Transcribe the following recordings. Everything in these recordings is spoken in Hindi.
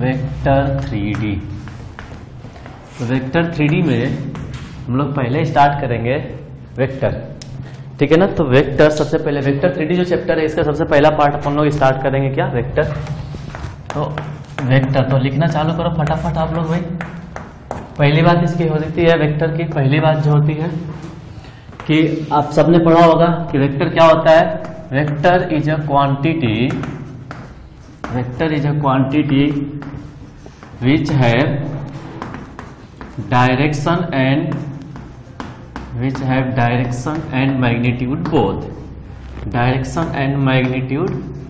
Vector 3D। तो वेक्टर 3D में हम लोग पहले स्टार्ट करेंगे वेक्टर, ठीक है ना। तो वेक्टर सबसे पहले, वेक्टर 3D जो चैप्टर है इसका सबसे पहला पार्ट अपन लोग स्टार्ट करेंगे क्या, वेक्टर। तो वेक्टर तो लिखना चालू करो फटाफट आप लोग भाई। पहली बात इसकी हो सकती है, वेक्टर की पहली बात जो होती है कि आप सबने पढ़ा होगा कि वेक्टर क्या होता है। Vector is a quantity, vector is a quantity which have direction and which have direction and magnitude both, direction and magnitude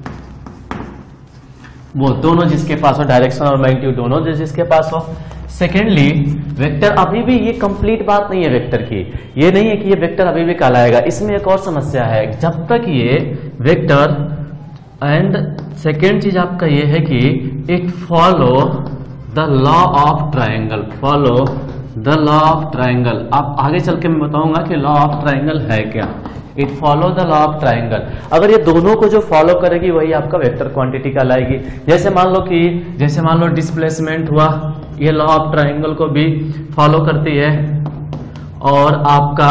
both, दोनों जिसके पास हो, डायरेक्शन और मैग्नीट्यूड दोनों जिसके पास हो। सेकेंडली वेक्टर, अभी भी ये कंप्लीट बात नहीं है वेक्टर की, ये नहीं है कि ये वेक्टर अभी भी कहलाएगा, इसमें एक और समस्या है। जब तक ये वेक्टर, एंड सेकेंड चीज आपका ये है कि it follow the law of triangle, follow the law of triangle. आप आगे चल के मैं बताऊंगा कि लॉ ऑफ ट्रायंगल है क्या। It follow the law of triangle, अगर ये दोनों को जो फॉलो करेगी वही आपका वेक्टर क्वांटिटी कहलाएगी। जैसे मान लो डिस्प्लेसमेंट हुआ, ये लॉ ऑफ ट्रायंगल को भी फॉलो करती है, और आपका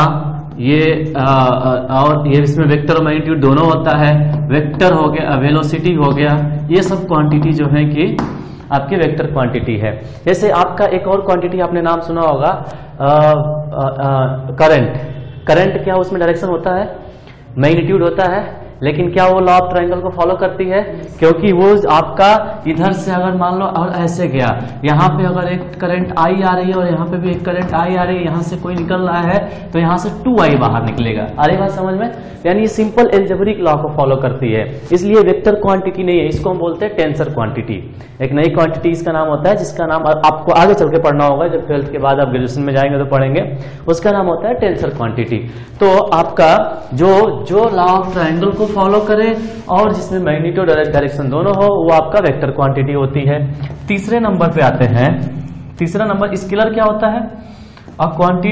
ये इसमें वेक्टर और मैग्नीट्यूड दोनों होता है। वेक्टर हो गया, वेलोसिटी हो गया, ये सब क्वांटिटी जो है कि आपकी वेक्टर क्वांटिटी है। जैसे आपका एक और क्वांटिटी आपने नाम सुना होगा, करंट। करंट क्या उसमें डायरेक्शन होता है, मैग्नीट्यूड होता है, लेकिन क्या वो लॉ ऑफ ट्रायंगल को फॉलो करती है? क्योंकि वो आपका इधर से अगर मान लो और ऐसे गया, यहाँ पे अगर एक करंट आई आ रही है और यहाँ पे भी एक करंट आई आ रही है, यहाँ से कोई निकल रहा है तो यहाँ से 2i बाहर निकलेगा। अरे बात समझ में, यानी ये सिंपल एल्जेब्रिक लॉ को फॉलो करती है, इसलिए वेक्टर क्वांटिटी नहीं है, इसको हम बोलते हैं टेंसर क्वांटिटी। एक नई क्वांटिटी इसका नाम होता है, जिसका नाम आपको आगे चल के पढ़ना होगा, जब 12th के बाद आप ग्रेजुएशन में जाएंगे तो पढ़ेंगे, उसका नाम होता है टेंसर क्वांटिटी। तो आपका जो लॉ ऑफ ट्रायंगल को फॉलो करे और जिसमें मैग्नीट्यूड और डायरेक्शन दोनों हो, वो आपका वेक्टर क्वांटिटी होती है। तीसरे नंबर पे आते हैं। तीसरा नंबर स्केलर क्या होता है? A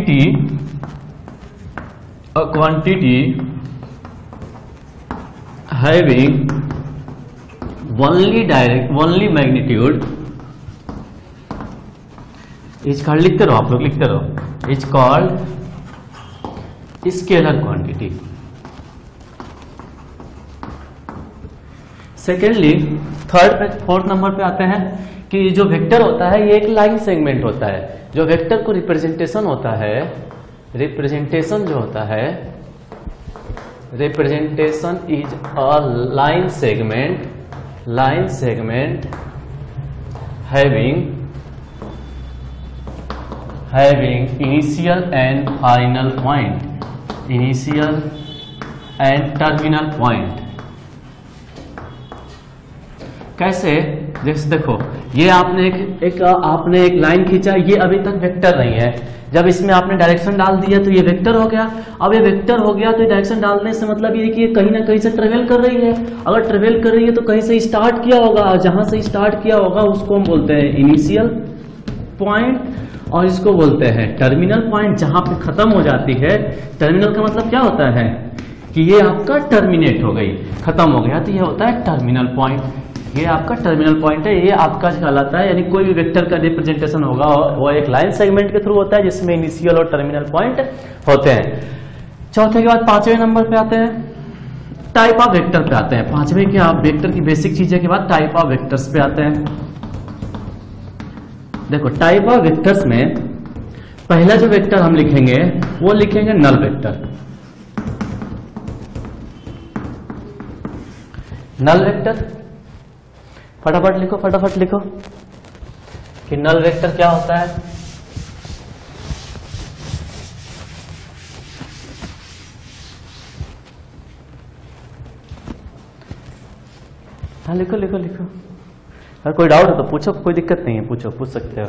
quantity having only magnitude is called, लिखते रहो आप लोग, लिखते रहो, is called scalar quantity. Secondly fourth number पे आते हैं कि जो वेक्टर होता है ये एक लाइन सेगमेंट होता है। जो वेक्टर को रिप्रेजेंटेशन होता है, रिप्रेजेंटेशन जो होता है, representation is a line segment having initial and final point, initial and terminal point. कैसे? जैसे देखो, ये आपने एक लाइन खींचा, ये अभी तक वेक्टर नहीं है। जब इसमें आपने डायरेक्शन डाल दिया तो ये वेक्टर हो गया। अब ये वेक्टर हो गया तो डायरेक्शन डालने से मतलब ये कि ये कहीं ना कहीं से ट्रेवल कर रही है। अगर ट्रेवल कर रही है तो कहीं से स्टार्ट किया होगा, और जहां से स्टार्ट किया होगा उसको हम बोलते हैं इनिशियल पॉइंट, और इसको बोलते हैं टर्मिनल पॉइंट, जहां पे खत्म हो जाती है। टर्मिनल का मतलब क्या होता है कि ये आपका टर्मिनेट हो गई, खत्म हो गया, तो ये होता है टर्मिनल पॉइंट। ये आपका टर्मिनल पॉइंट है, ये आपका कहलाता है। यानी कोई भी वेक्टर का रिप्रेजेंटेशन होगा वो एक लाइन सेगमेंट के थ्रू होता है, जिसमें इनिशियल और टर्मिनल पॉइंट होते हैं। चौथे के बाद पांचवें नंबर पे आते हैं, टाइप ऑफ वेक्टर पे आते हैं। पांचवें के आप वेक्टर की बेसिक चीजें के बाद टाइप ऑफ वेक्टर्स पे आते हैं। देखो, टाइप ऑफ वेक्टर्स में पहला जो वेक्टर हम लिखेंगे वो लिखेंगे नल वेक्टर। नल वेक्टर फटाफट लिखो कि नल वेक्टर क्या होता है। हाँ लिखो। अगर कोई डाउट हो तो पूछो, कोई दिक्कत नहीं है, पूछ सकते हो।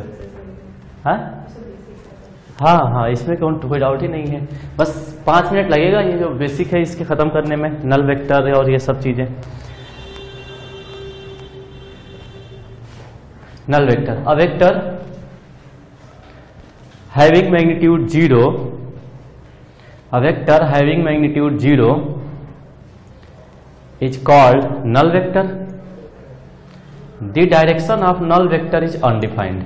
हाँ, इसमें कोई डाउट ही नहीं है। बस 5 मिनट लगेगा, ये जो बेसिक है इसके खत्म करने में, नल वेक्टर और ये सब चीजें। null vector, a vector having magnitude 0, a vector having magnitude 0 is called null vector, the direction of null vector is undefined,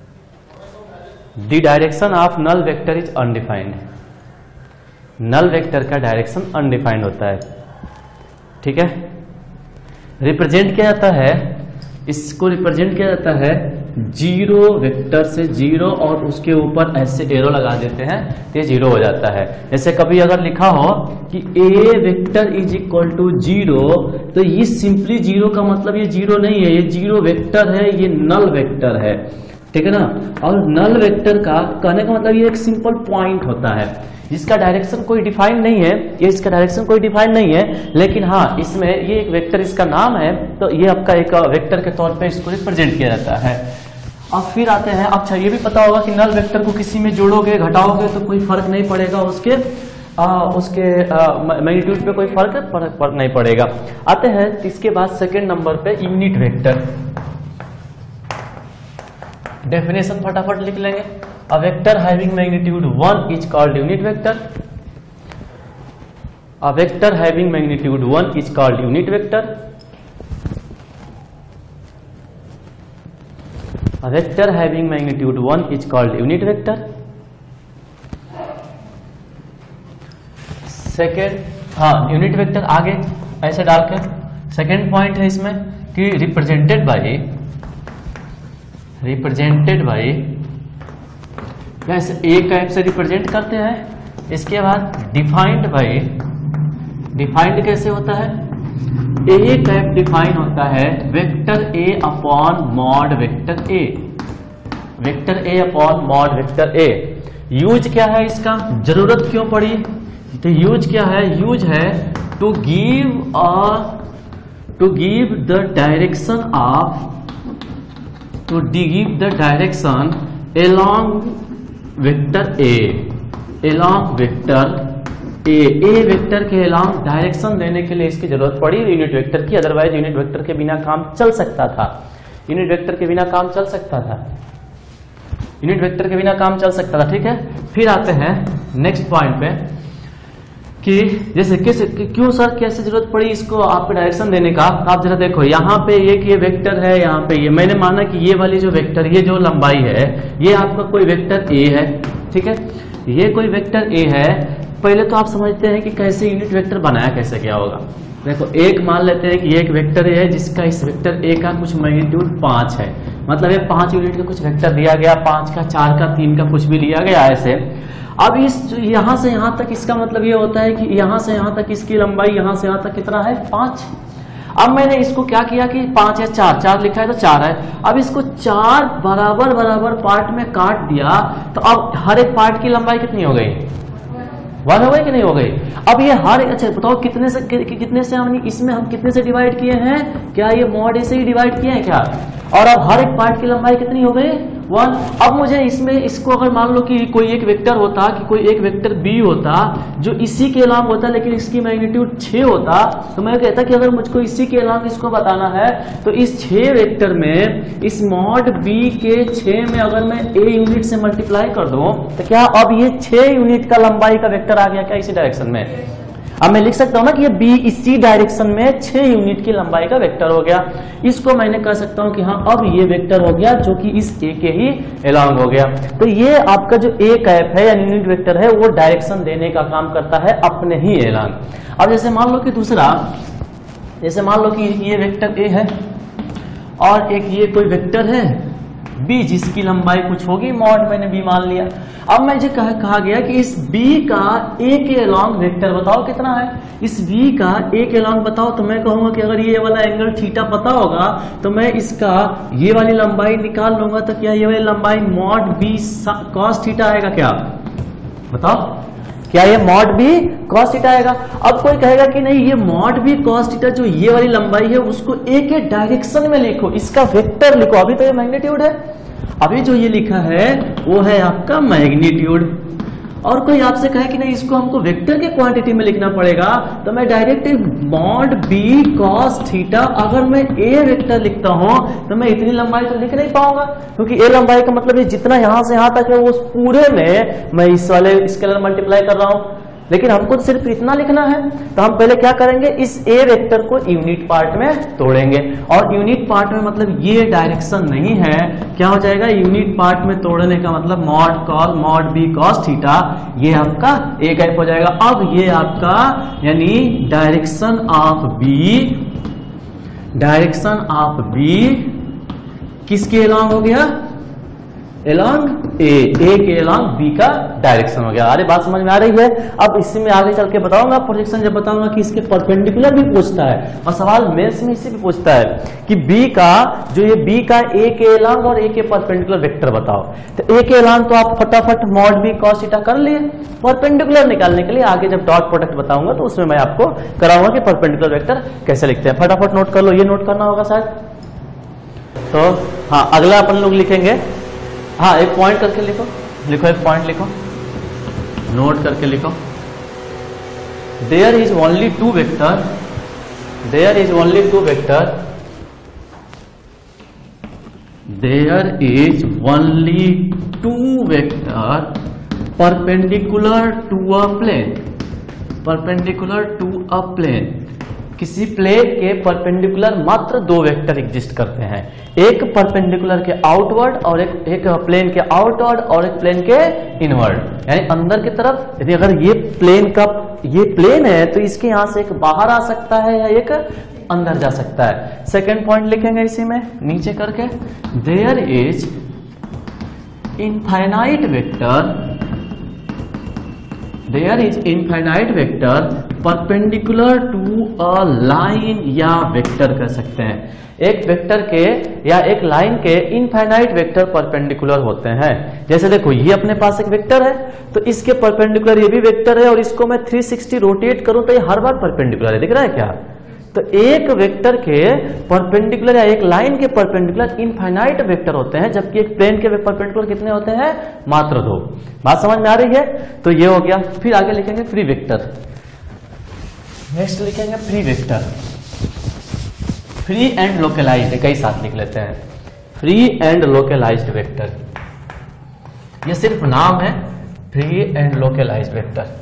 the direction of null vector is undefined, null vector का डायरेक्शन अनडिफाइंड होता है, ठीक है। रिप्रेजेंट किया जाता है, इसको रिप्रेजेंट किया जाता है जीरो वेक्टर से, जीरो और उसके ऊपर ऐसे एरो लगा देते हैं तो ये जीरो हो जाता है। जैसे कभी अगर लिखा हो कि A vector is equal to zero, तो ये सिंपली जीरो का मतलब ये जीरो नहीं है, ये जीरो वेक्टर है, ये नल वेक्टर है, ठीक है ना। और नल वेक्टर का कहने का मतलब ये एक सिंपल पॉइंट होता है जिसका डायरेक्शन कोई डिफाइन नहीं है, ये इसका डायरेक्शन कोई डिफाइन नहीं है, लेकिन हाँ इसमें ये एक वेक्टर इसका नाम है, तो ये आपका एक वेक्टर के तौर पे इसको रिप्रेजेंट किया जाता है। अब फिर आते हैं, अच्छा ये भी पता होगा कि नल वेक्टर को किसी में जोड़ोगे घटाओगे तो कोई फर्क नहीं पड़ेगा, उसके मैग्नीट्यूड पे कोई फर्क नहीं पड़ेगा। आते हैं इसके बाद सेकेंड नंबर पे यूनिट वेक्टर। डेफिनेशन फटाफट लिख लेंगे। A vector having magnitude 1 is called unit vector. A vector having magnitude 1 is called unit vector. A vector having magnitude 1 is called unit vector. Second, हाँ यूनिट वेक्टर आगे ऐसे डाल के सेकेंड पॉइंट है इसमें कि रिप्रेजेंटेड बाई कैसे ए टाइप से रिप्रेजेंट करते हैं। इसके बाद डिफाइंड बाई, डिफाइंड कैसे होता है, ए टाइप डिफाइन होता है vector A upon mod vector A, vector A upon mod vector A. Use क्या है इसका, जरूरत क्यों पड़ी, तो यूज क्या है, यूज है to give the direction of, to give the direction along vector A, along vector A vector के along डायरेक्शन देने के लिए इसकी जरूरत पड़ी यूनिट वेक्टर की, अदरवाइज यूनिट वेक्टर के बिना काम चल सकता था, यूनिट वेक्टर के बिना काम चल सकता था, यूनिट वेक्टर के बिना काम चल सकता था, ठीक है। फिर आते हैं नेक्स्ट पॉइंट पे कि जैसे क्यों सर कैसे जरूरत पड़ी इसको आपको डायरेक्शन देने का। आप जरा देखो यहाँ पे एक ये वेक्टर है, यहाँ पे ये मैंने माना कि ये वाली जो वेक्टर, ये जो लंबाई है ये आपका कोई वेक्टर ए है, ठीक है, ये कोई वेक्टर ए है। पहले तो आप समझते हैं कि कैसे यूनिट वेक्टर बनाया कैसे क्या होगा। देखो एक मान लेते हैं कि एक वेक्टर ए है जिसका इस वेक्टर ए का कुछ मैग्नीट्यूड 5 है, मतलब ये 5 यूनिट का कुछ वेक्टर दिया गया, 5 का 4 का 3 का कुछ भी लिया गया ऐसे। अब इस यहां से यहां तक इसका मतलब ये होता है कि यहां से यहां तक इसकी लंबाई यहां से यहां तक कितना है 5। अब मैंने इसको क्या किया कि 5 या 4 लिखा है तो 4 है। अब इसको 4 बराबर पार्ट में काट दिया तो अब हर एक पार्ट की लंबाई कितनी हो गई, 1 हो गई कि नहीं हो गई। अब ये हर, अच्छा बताओ कितने से हमने इसमें हम कितने से डिवाइड किए हैं, क्या ये मॉड ए से ही डिवाइड किए हैं क्या, और अब हर एक पार्ट की लंबाई कितनी हो गई 1। अब मुझे इसमें इसको अगर मान लो कि कोई एक वेक्टर होता, कि कोई एक वेक्टर बी होता जो इसी के अलावा होता लेकिन इसकी मैग्नीट्यूड 6 होता, तो मैं कहता कि अगर मुझको इसी के अलावा इसको बताना है तो इस 6 वेक्टर में इस मॉड बी के 6 में अगर मैं ए यूनिट से मल्टीप्लाई कर दूं तो क्या अब ये 6 यूनिट का लंबाई का वेक्टर आ गया क्या इसी डायरेक्शन में। अब मैं लिख सकता हूं ना कि ये बी इसी डायरेक्शन में 6 यूनिट की लंबाई का वेक्टर हो गया। इसको मैंने कह सकता हूं कि हाँ अब ये वेक्टर हो गया जो कि इस ए के ही एलॉन्ग हो गया। तो ये आपका जो ए कैप है या यूनिट वेक्टर है वो डायरेक्शन देने का काम करता है अपने ही एलॉन्ग। अब जैसे मान लो कि दूसरा, जैसे मान लो कि ये वेक्टर ए है और एक ये कोई वेक्टर है बी जिसकी लंबाई कुछ होगी मॉड, मैंने बी मान लिया। अब मुझे कहा गया कि इस बी का ए के अलोंग वेक्टर बताओ कितना है, इस बी का ए के अलोंग बताओ। तो मैं कहूंगा कि अगर ये वाला एंगल थीटा पता होगा तो मैं इसका ये वाली लंबाई निकाल लूंगा, तो क्या ये वाली लंबाई मॉड बी कॉस थीटा आएगा क्या, बताओ क्या ये मॉड बी कॉस थीटा आएगा। अब कोई कहेगा कि नहीं ये मॉड बी कॉस थीटा जो ये वाली लंबाई है उसको ए के डायरेक्शन में लिखो, इसका वेक्टर लिखो। अभी तो ये मैग्नीट्यूड है, अभी जो ये लिखा है वो है आपका मैग्नीट्यूड। और कोई आपसे कहे कि नहीं इसको हमको वेक्टर के क्वांटिटी में लिखना पड़ेगा, तो मैं direct mod B cos theta, अगर मैं ए वेक्टर लिखता हूं तो मैं इतनी लंबाई तो लिख नहीं पाऊंगा, क्योंकि ए लंबाई का मतलब ये जितना यहां से यहां तक है उस पूरे में मैं इस वाले स्केलर मल्टीप्लाई कर रहा हूं। लेकिन हमको सिर्फ इतना लिखना है, तो हम पहले क्या करेंगे, इस ए वेक्टर को यूनिट पार्ट में तोड़ेंगे। और यूनिट पार्ट में मतलब ये डायरेक्शन नहीं है, क्या हो जाएगा, यूनिट पार्ट में तोड़ने का मतलब mod cos mod B cos theta, ये आपका ए टाइप हो जाएगा। अब ये आपका यानी डायरेक्शन ऑफ बी किसके एलॉन्ग हो गया, एलॉन्ग ए के एलॉन्ग बी का डायरेक्शन हो गया। अरे बात समझ में आ रही है। अब इसी में आगे चल के बताऊंगा प्रोजेक्शन, जब बताऊंगा कि इसके परपेंडिकुलर भी पूछता है, और सवाल मेंस में इसी भी पूछता है कि बी का जो ये बी का ए के एलॉन्ग और ए के परपेंडिकुलर वेक्टर बताओ। तो ए के एलॉन्ग तो आप फटाफट मॉड बी कॉस थीटा कर लिए। परपेंडिकुलर निकालने के लिए आगे जब डॉट प्रोडक्ट बताऊंगा तो उसमें मैं आपको कराऊंगा कि परपेंडिकुलर वेक्टर कैसे लिखते हैं। फटाफट नोट कर लो, ये नोट करना होगा शायद। तो हाँ, अगला अपन लोग लिखेंगे, हाँ एक पॉइंट करके लिखो, एक पॉइंट लिखो, नोट करके लिखो। There is only two vector, there is only two vector, there is only two vector perpendicular to a plane, perpendicular to a plane. किसी प्लेन के परपेंडिकुलर मात्र दो वेक्टर एग्जिस्ट करते हैं, एक परपेंडिकुलर के आउटवर्ड और एक प्लेन के आउटवर्ड और एक प्लेन के इनवर्ड, यानी अंदर की तरफ। यदि अगर ये प्लेन है तो इसके यहां से एक बाहर आ सकता है या एक अंदर जा सकता है। सेकेंड पॉइंट लिखेंगे इसी में नीचे करके, there is infinite vector, there is infinite vector perpendicular to a line, या वेक्टर कर सकते हैं। एक वेक्टर के या एक लाइन के इनफाइनाइट वेक्टर परपेंडिकुलर होते हैं। जैसे देखो ये अपने पास एक वेक्टर है, तो इसके परपेंडिकुलर ये भी वेक्टर है, और इसको मैं 360 रोटेट करूं तो ये हर बार परपेंडिकुलर है, दिख रहा है क्या। तो एक वेक्टर के परपेंडिकुलर या एक लाइन के परपेंडिकुलर इनफाइनाइट वेक्टर होते हैं, जबकि एक प्लेन के परपेंडिकुलर कितने होते हैं, मात्र दो। बात समझ में आ रही है। तो ये हो गया। फिर आगे लिखेंगे फ्री वेक्टर, नेक्स्ट लिखेंगे free vector, free and localized, कई साथ लिख लेते हैं, फ्री एंड लोकलाइज्ड वेक्टर। ये सिर्फ नाम है, फ्री एंड लोकलाइज्ड वेक्टर,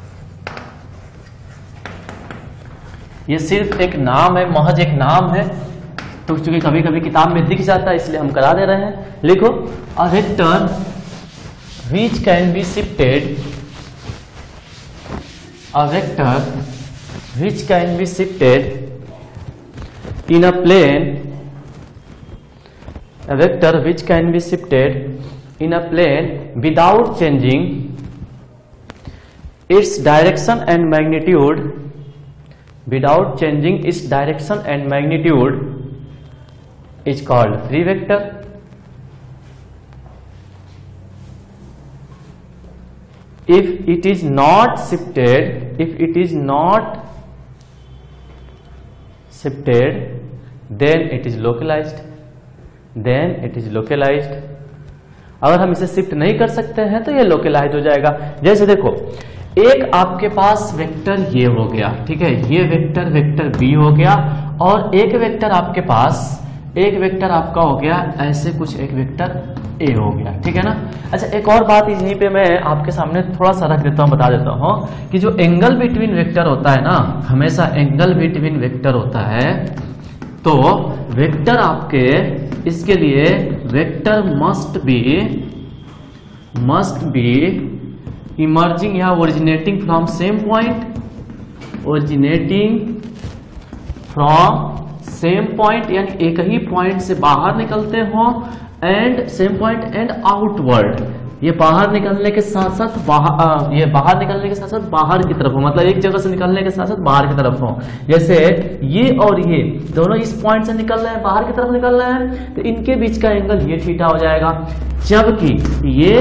ये सिर्फ एक नाम है, महज एक नाम है। तो चूंकि कभी कभी किताब में दिख जाता है इसलिए हम करा दे रहे हैं। लिखो, a vector which can be shifted, a vector which can be shifted in a plane, a vector which can be shifted in a plane without changing its direction and magnitude, without changing its direction and magnitude is called free vector. If it is not shifted, if it is not shifted, then it is localized, then it is localized. अगर हम इसे शिफ्ट नहीं कर सकते हैं तो ये लोकलाइज हो जाएगा। जैसे देखो, एक आपके पास वेक्टर ये हो गया, ठीक है, ये वेक्टर वेक्टर बी हो गया, और एक वेक्टर आपके पास, एक वेक्टर आपका हो गया ऐसे कुछ, एक वेक्टर ए हो गया, ठीक है ना। अच्छा, एक और बात यहीं पे मैं आपके सामने थोड़ा सा रख देता हूँ, बता देता हूँ कि जो एंगल बिटवीन वेक्टर होता है ना, हमेशा एंगल बिटवीन वेक्टर होता है, तो वेक्टर आपके, इसके लिए वेक्टर मस्ट बी इमर्जिंग या originating from same point, originating from same point, यानी एक ही पॉइंट से बाहर निकलते हो, and same point and outward, ये बाहर निकलने के साथ साथ ये बाहर निकलने के साथ साथ बाहर की तरफ हो, मतलब एक जगह से निकलने के साथ साथ बाहर की तरफ हो। जैसे ये और ये दोनों इस पॉइंट से निकल रहे हैं, बाहर की तरफ निकल रहे हैं, तो इनके बीच का एंगल ये थीटा हो जाएगा। जबकि ये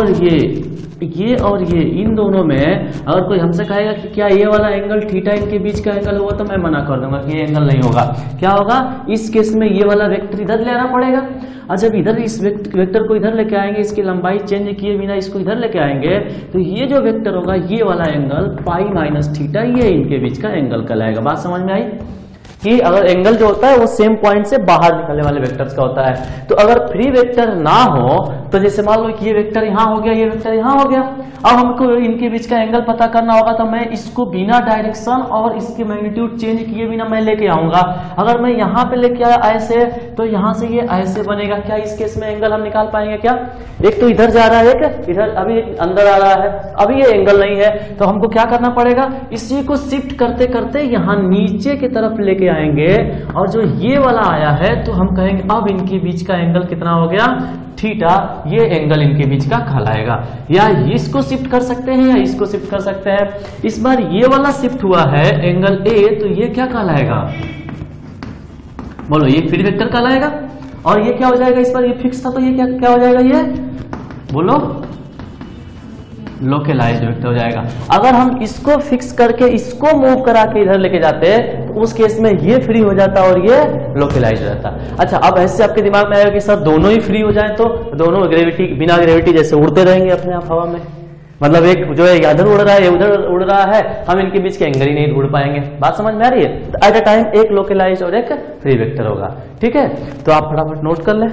और ये इन दोनों में अगर कोई हमसे कहेगा कि क्या ये वाला एंगल थीटा इनके बीच का एंगल होगा, तो मैं मना कर दूंगा कि ये एंगल नहीं होगा। क्या होगा, इस केस में ये वाला वेक्टर इधर लेना पड़ेगा, और जब इधर इस वेक्टर को इधर लेके आएंगे, इसकी लंबाई चेंज किए बिना इसको इधर लेके आएंगे, तो ये जो वेक्टर होगा, ये वाला एंगल पाई माइनस थीटा, ये इनके बीच का एंगल कहलाएगा। बात समझ में आई कि अगर एंगल जो होता है वो सेम पॉइंट से बाहर निकलने वाले वेक्टर्स का होता है। तो अगर फ्री वेक्टर ना हो तो जैसे मान लो कि ये वेक्टर यहाँ हो गया, ये वेक्टर यहाँ हो गया, अब हमको इनके बीच का एंगल पता करना होगा, तो मैं इसको बिना डायरेक्शन और इसके मैग्नीट्यूड चेंज किए बिना मैं लेके आऊंगा। अगर मैं यहाँ पे लेके आया ऐसे, तो यहाँ से ये ऐसे बनेगा। क्या इस केस में एंगल हम निकाल पाएंगे क्या? एक तो इधर जा रहा है, एक इधर अभी अंदर आ रहा है, अभी ये एंगल नहीं है, तो हमको क्या करना पड़ेगा, इसी को शिफ्ट करते करते यहाँ नीचे की तरफ लेके आएंगे, और जो ये वाला आया है तो हम कहेंगे अब इनके बीच का एंगल कितना हो गया, थीटा। ये एंगल इनके बीच का कहलाएगा। या इसको शिफ्ट कर सकते हैं या इसको शिफ्ट कर सकते हैं। इस बार ये वाला शिफ्ट हुआ है एंगल ए, तो ये क्या कहलाएगा, बोलो, ये फ्री वेक्टर कहलाएगा। और ये क्या हो जाएगा, इस बार ये फिक्स था तो ये क्या हो जाएगा, ये बोलो लोकलाइज्ड वेक्टर हो जाएगा। अगर हम इसको फिक्स करके इसको मूव करा के इधर लेके जाते तो उस केस में ये फ्री हो जाता और ये लोकलाइज्ड हो जाता। अच्छा, अब ऐसे आपके दिमाग में आएगा कि सर दोनों ही फ्री हो जाए तो दोनों ग्रेविटी बिना ग्रेविटी जैसे उड़ते रहेंगे अपने आप हवा में, मतलब एक जो है इधर उड़ रहा है, उधर उड़ रहा है, हम इनके बीच के एंगल ही नहीं ढूंढ पाएंगे। बात समझ में आ रही है? तो एट अ टाइम एक लोकलाइज्ड और एक फ्री वेक्टर होगा। ठीक है, तो आप फटाफट नोट कर लें,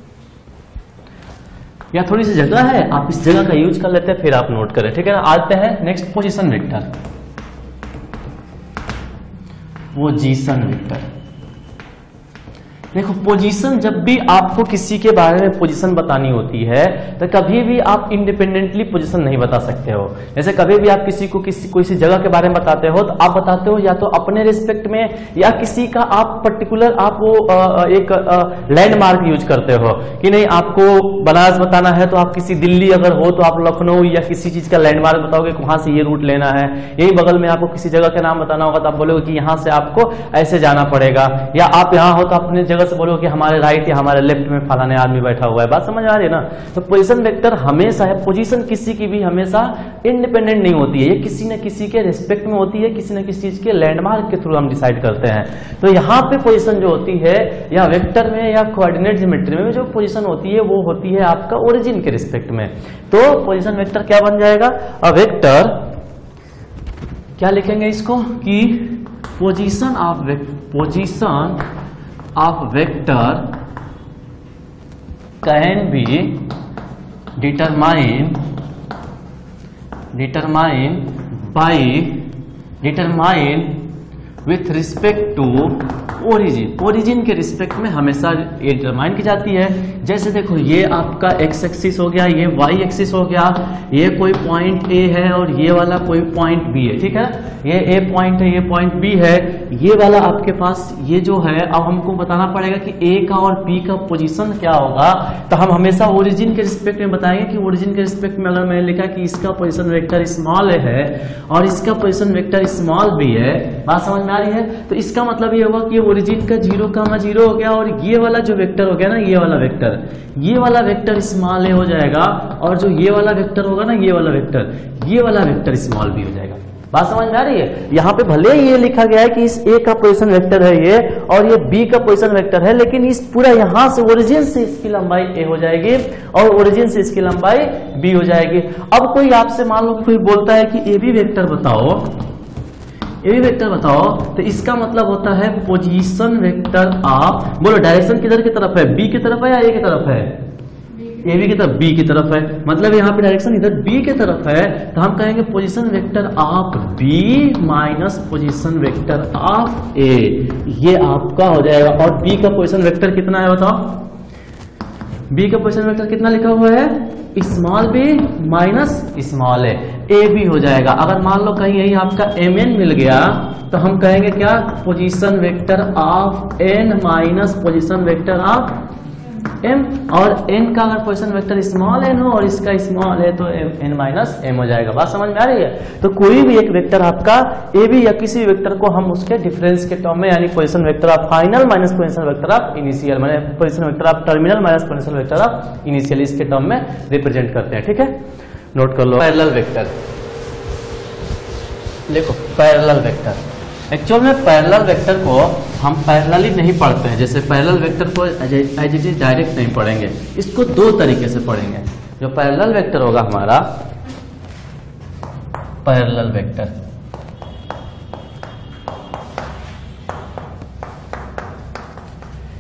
या थोड़ी सी जगह है आप इस जगह का यूज कर लेते हैं, फिर आप नोट करें। ठीक है ना, आते हैं next position vector. Position vector, देखो पोजीशन, जब भी आपको किसी के बारे में पोजीशन बतानी होती है तो कभी भी आप इंडिपेंडेंटली पोजीशन नहीं बता सकते हो। जैसे कभी भी आप किसी को किसी जगह के बारे में बताते हो तो आप बताते हो या तो अपने रिस्पेक्ट में, या किसी का आप पर्टिकुलर आप वो एक लैंडमार्क यूज करते हो कि नहीं, आपको बनारस बताना है तो आप किसी दिल्ली अगर हो तो आप लखनऊ या किसी चीज का लैंडमार्क बताओगे, वहां से ये रूट लेना है। यही बगल में आपको किसी जगह का नाम बताना होगा तो आप बोलोगे कि यहाँ से आपको ऐसे जाना पड़ेगा, या आप यहाँ हो तो अपने जगह से बोलो कि हमारे राइट या हमारे लेफ्ट में फलाने आदमी बैठा हुआ है। बात समझ आ रही है ना? तो पोजीशन वेक्टर हमेशा है, पोजीशन किसी की भी हमेशा इंडिपेंडेंट नहीं होती है, ये किसी न किसी के रिस्पेक्ट में होती है, किसी न किसी चीज के लैंडमार्क के थ्रू हम डिसाइड करते हैं। तो यहाँ पे पोजीशन जो होती है या वेक्टर में या कोऑर्डिनेट ज्योमेट्री में जो पोजीशन होती है वो होती है आपका ओरिजिन के रिस्पेक्ट में। तो पोजीशन वेक्टर क्या बन जाएगा, अ वेक्टर, क्या लिखेंगे इसको कि position of vector can be determined with respect to origin के रिस्पेक्ट में हमेशा ये डिटरमाइन की जाती है। जैसे देखो ये आपका एक्स एक्सिस हो गया, ये वाई एक्सिस हो गया, ये कोई पॉइंट ए है और ये वाला कोई पॉइंट बी है। ठीक है, ये ए पॉइंट है, ये पॉइंट बी है, ये वाला आपके पास ये जो है, अब हमको बताना पड़ेगा कि ए का और बी का पोजीशन क्या होगा। तो हम हमेशा ओरिजिन के रिस्पेक्ट में बताएंगे कि ओरिजिन के रिस्पेक्ट में अगर मैंने लिखा कि इसका पोजीशन वेक्टर स्मॉल है और इसका पोजीशन वेक्टर स्मॉल बी है, बात समझ में आ रही है? तो इसका मतलब ये होगा कि ओरिजिन का 0,0 हो गया और ये वाला जो वेक्टर हो गया ना, ये वाला वेक्टर स्मॉल ए हो जाएगा, और जो ये वाला वेक्टर होगा ना, ये वाला वेक्टर स्मॉल बी हो जाएगा। बात समझ में आ रही है? यहाँ पे भले ये लिखा गया है कि इस ए का पोजीशन वेक्टर है ये और ये बी का पोजीशन वेक्टर है, लेकिन इस पूरा यहाँ से ओरिजिन से इसकी लंबाई ए हो जाएगी और ओरिजिन से इसकी लंबाई बी हो जाएगी। अब कोई आपसे मान लो कोई बोलता है कि ए बी वेक्टर बताओ, तो इसका मतलब होता है पोजीशन वेक्टर ऑफ, बोलो डायरेक्शन किधर की तरफ है, बी की तरफ है या ए की तरफ है? ए बी की तरफ, बी की तरफ है, मतलब यहाँ पे डायरेक्शन इधर बी की तरफ है, तो हम कहेंगे position vector of B minus position vector of A, ये आपका हो जाएगा। और बी का पोजीशन वेक्टर कितना है बताओ? बी का पोजीशन वेक्टर कितना लिखा हुआ है? Small B minus small A B हो जाएगा। अगर मान लो कहीं यही आपका एम एन मिल गया तो हम कहेंगे क्या, position vector of N minus position vector of M, और एन का अगर पोजीशन वेक्टर स्मॉल एन हो और इसका स्मॉल है तो एन माइनस एम हो जाएगा। बात समझ में आ रही है? तो कोई भी एक वेक्टर आपका ए बी या किसी वेक्टर को हम उसके डिफरेंस के टर्म में, यानी position vector of final minus position vector of initial, माने position vector of terminal minus position vector of initial, इसके टर्म में रिप्रेजेंट करते हैं। ठीक है, नोट कर लो। पैरेलल वेक्टर, देखो पैरेलल वेक्टर, एक्चुअल में पैरेलल वेक्टर को हम पैरेलली नहीं पढ़ते हैं, जैसे पैरेलल वेक्टर को एज इट इज डायरेक्ट नहीं पढ़ेंगे, इसको दो तरीके से पढ़ेंगे। जो पैरेलल वेक्टर होगा हमारा, पैरेलल वेक्टर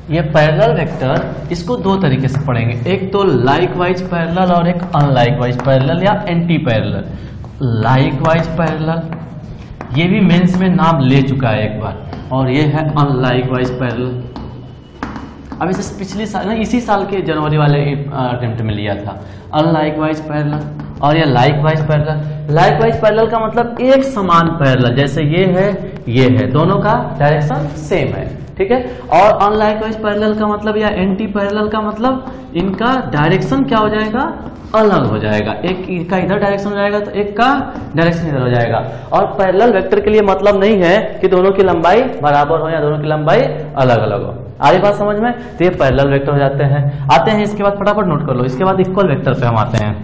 ये पैरेलल वेक्टर, इसको दो तरीके से पढ़ेंगे, एक तो लाइकवाइज पैरेलल और एक अनलाइकवाइज पैरेलल या एंटी पैरेलल। लाइकवाइज पैरेलल ये भी मेंस में नाम ले चुका है एक बार, और ये है अनलाइकवाइज पैरेलल। अब इसे पिछले साल ना इसी साल के जनवरी वाले अटेम्प्ट में लिया था, अनलाइकवाइज पैरेलल और ये लाइकवाइज पैरेलल। लाइकवाइज पैरेलल का मतलब एक समान पैरेलल, जैसे ये है, दोनों का डायरेक्शन सेम है, ठीक है। और अनलाइकवाइज पैरेलल का मतलब या एंटी पैरेलल का मतलब इनका डायरेक्शन क्या हो जाएगा, अलग हो जाएगा, एक का इधर डायरेक्शन हो जाएगा तो एक का डायरेक्शन इधर हो जाएगा। और पैरेलल वेक्टर के लिए मतलब नहीं है कि दोनों की लंबाई बराबर हो या दोनों की लंबाई अलग अलग हो। आगे बात समझ में, तो ये पैरेलल वेक्टर हो जाते हैं। आते हैं इसके बाद, फटाफट नोट कर लो, इसके बाद इक्वल वेक्टर पे हम आते हैं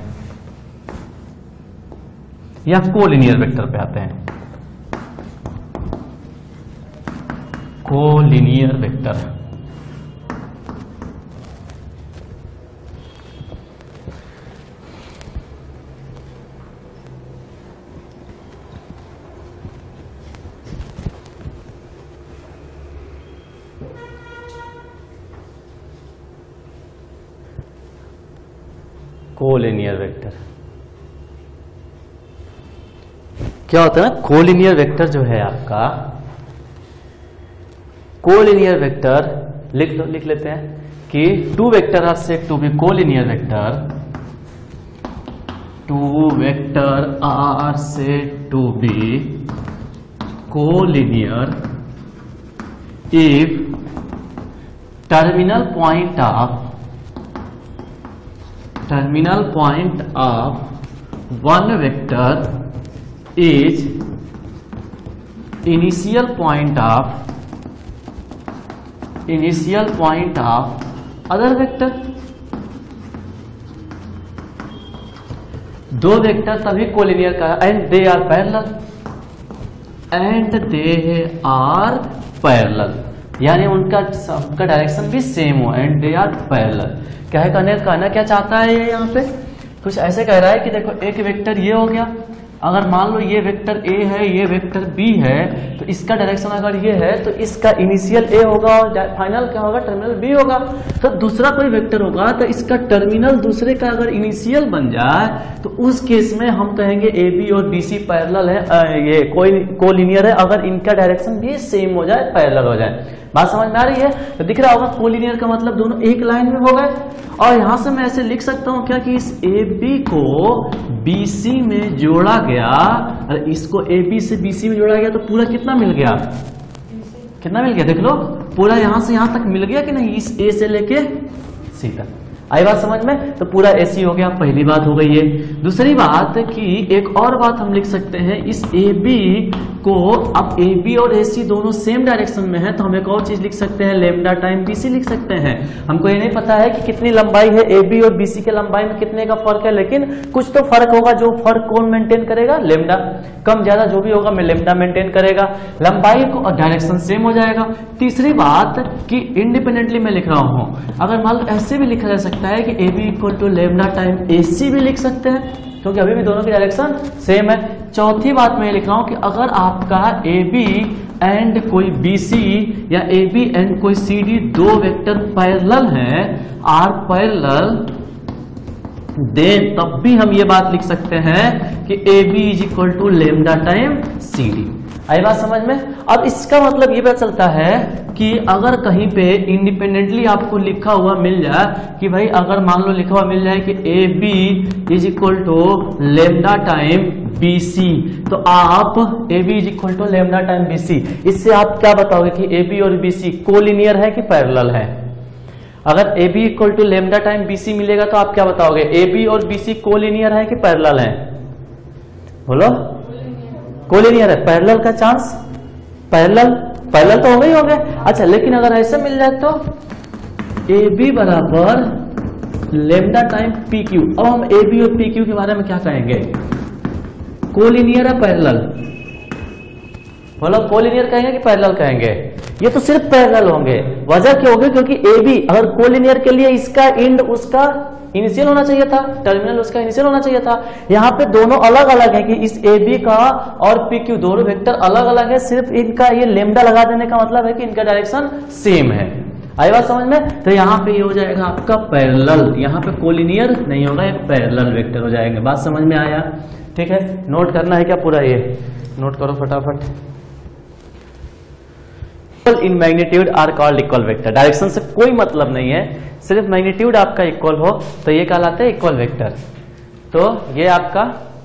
या कोलिनियर वेक्टर पे आते हैं। कोलिनियर वेक्टर, कोलिनियर वेक्टर क्या होता है ना, कोलिनियर वेक्टर जो है आपका, कोलिनियर वेक्टर लिख लेते हैं कि two vector are said to be collinear vector, two vector are said to be collinear if terminal point of one vector is initial point of other vector। दो वेक्टर तभी कोलिनियर का, एंड दे आर पैरेलल, यानी उनका डायरेक्शन भी सेम हो, एंड दे आर पैरेलल। क्या है कहना क्या चाहता है ये, यहाँ पे कुछ ऐसे कह रहा है कि देखो एक वेक्टर ये हो गया, अगर मान लो ये वेक्टर ए है, ये वेक्टर बी है, तो इसका डायरेक्शन अगर ये है तो इसका इनिशियल ए होगा और फाइनल क्या होगा, टर्मिनल बी होगा। तो दूसरा कोई वेक्टर होगा तो इसका टर्मिनल दूसरे का अगर इनिशियल बन जाए तो उस केस में हम कहेंगे ए बी और बी सी पैरेलल है, ये कोलिनियर है, अगर इनका डायरेक्शन भी सेम हो जाए, पैरेलल हो जाए। बात समझ में आ रही है? तो दिख रहा होगा कोलिनियर का मतलब दोनों एक लाइन में हो गए। और यहां से मैं ऐसे लिख सकता हूं क्या कि इस ए बी को बी सी में जोड़ा गया, और इसको ए बी से बी सी में जोड़ा गया, तो पूरा कितना मिल गया, कितना मिल गया देख लो, पूरा यहां से यहां तक मिल गया कि नहीं, इस ए से लेके सी तक। आई बात समझ में? तो पूरा एसी हो गया, पहली बात हो गई है। दूसरी बात कि एक और बात हम लिख सकते हैं, इस ए बी को, अब ए बी और ए सी दोनों सेम डायरेक्शन में है, तो हम एक और चीज लिख सकते हैं, लेमडा टाइम बी सी लिख सकते हैं। हमको ये नहीं पता है कि कितनी लंबाई है ए बी और बी सी के लंबाई में कितने का फर्क है, लेकिन कुछ तो फर्क होगा, जो फर्क कौन मेंटेन करेगा, लेमडा। कम ज्यादा जो भी होगा मैं लेमडा मेंटेन करेगा, लंबाई को और डायरेक्शन सेम हो जाएगा। तीसरी बात कि इंडिपेंडेंटली मैं लिख रहा हूं, अगर मान लो ऐसे भी लिखा जा सकता है कि A B equal to lambda time A C भी लिख सकते हैं, क्योंकि अभी भी दोनों की डायरेक्शन सेम है। चौथी बात मैं लिख रहा हूं कि अगर आपका ए बी एंड कोई बी सी या ए बी एंड कोई सी डी दो वेक्टर पैरेलल हैं, आर पैरेलल, देन तब भी हम ये बात लिख सकते हैं कि A B is equal to lambda time C D. आई बात समझ में? अब इसका मतलब ये पता चलता है कि अगर कहीं पे इंडिपेंडेंटली आपको लिखा हुआ मिल जाए कि भाई, अगर मान लो लिखा हुआ मिल जाए कि A B is equal to lambda time B C, तो आप A B is equal to lambda time B C, इससे आप क्या बताओगे कि ए बी और बी सी कोलिनियर है कि पैरेलल है? अगर A B equal to lambda time B C मिलेगा तो आप क्या बताओगे, ए बी और बी सी कोलिनियर है कि पैरेलल है? बोलो, कोलिनियर है। पैरेलल का चांस, पैरेलल तो हो गई, हो गए। अच्छा, लेकिन अगर ऐसे मिल जाए तो ए बी बराबर लेमडा टाइम पी क्यू। अब हम ए बी और पी क्यू के बारे में क्या कहेंगे, कोलिनियर है पैरेलल? बोलो, कोलिनियर कहेंगे कि पैरेलल कहेंगे? ये तो सिर्फ पैरेलल होंगे। वजह क्या होगी, क्योंकि ए बी अगर कोलिनियर के लिए इसका इंड उसका इनिशियल होना चाहिए था, टर्मिनल उसका इनिशियल होना चाहिए था। यहाँ पे दोनों अलग अलग है कि इस ए बी का और पी क्यू दोनों वेक्टर अलग अलग है, सिर्फ इनका ये लेमडा लगा देने का मतलब है कि इनका डायरेक्शन सेम है। आई बात समझ में? तो यहाँ पे ये हो जाएगा आपका पैरेलल, यहाँ पे कोलिनियर नहीं होगा, एक पैरेलल वेक्टर हो जाएंगे। बात समझ में आया? ठीक है, नोट करना है क्या पूरा? ये नोट करो फटाफट। In magnitude are called equal vector. Direction से कोई मतलब नहीं है, सिर्फ मैग्नीट्यूड आपका इक्वल हो तो ये कहलाते हैं इक्वल वेक्टर। तो ये आपका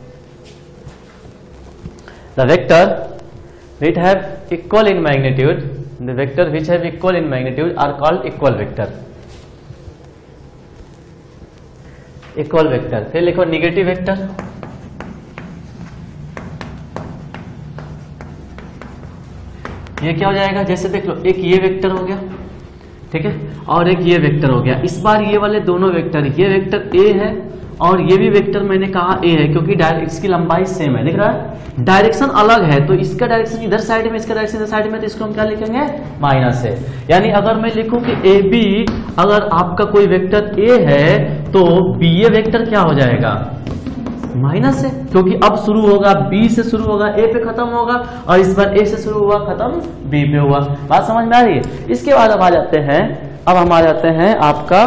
the vector which have equal in magnitude, the vector which have equal in magnitude are called equal vector. Equal vector. फिर लिखो निगेटिव वेक्टर। ये क्या हो जाएगा? जैसे देख लो, एक ये वेक्टर हो गया, ठीक है, और एक ये वेक्टर हो गया। इस बार ये वाले दोनों वेक्टर, ये वेक्टर ए है और ये भी वेक्टर मैंने कहा ए है, क्योंकि इसकी लंबाई सेम है। दिख रहा है? डायरेक्शन अलग है, तो इसका डायरेक्शन इधर साइड में, इसका डायरेक्शन इधर साइड में, तो इसको हम क्या लिखेंगे? माइनस है। यानी अगर मैं लिखूं कि ए बी, अगर आपका कोई वेक्टर ए है तो बी ए वेक्टर क्या हो जाएगा? माइनस है, क्योंकि अब शुरू होगा बी से, शुरू होगा ए पे खत्म होगा, और इस बार ए से शुरू हुआ खत्म बी पे हुआ। बात समझ में आ रही है? इसके बाद अब आ जाते हैं, अब हम आ जाते हैं आपका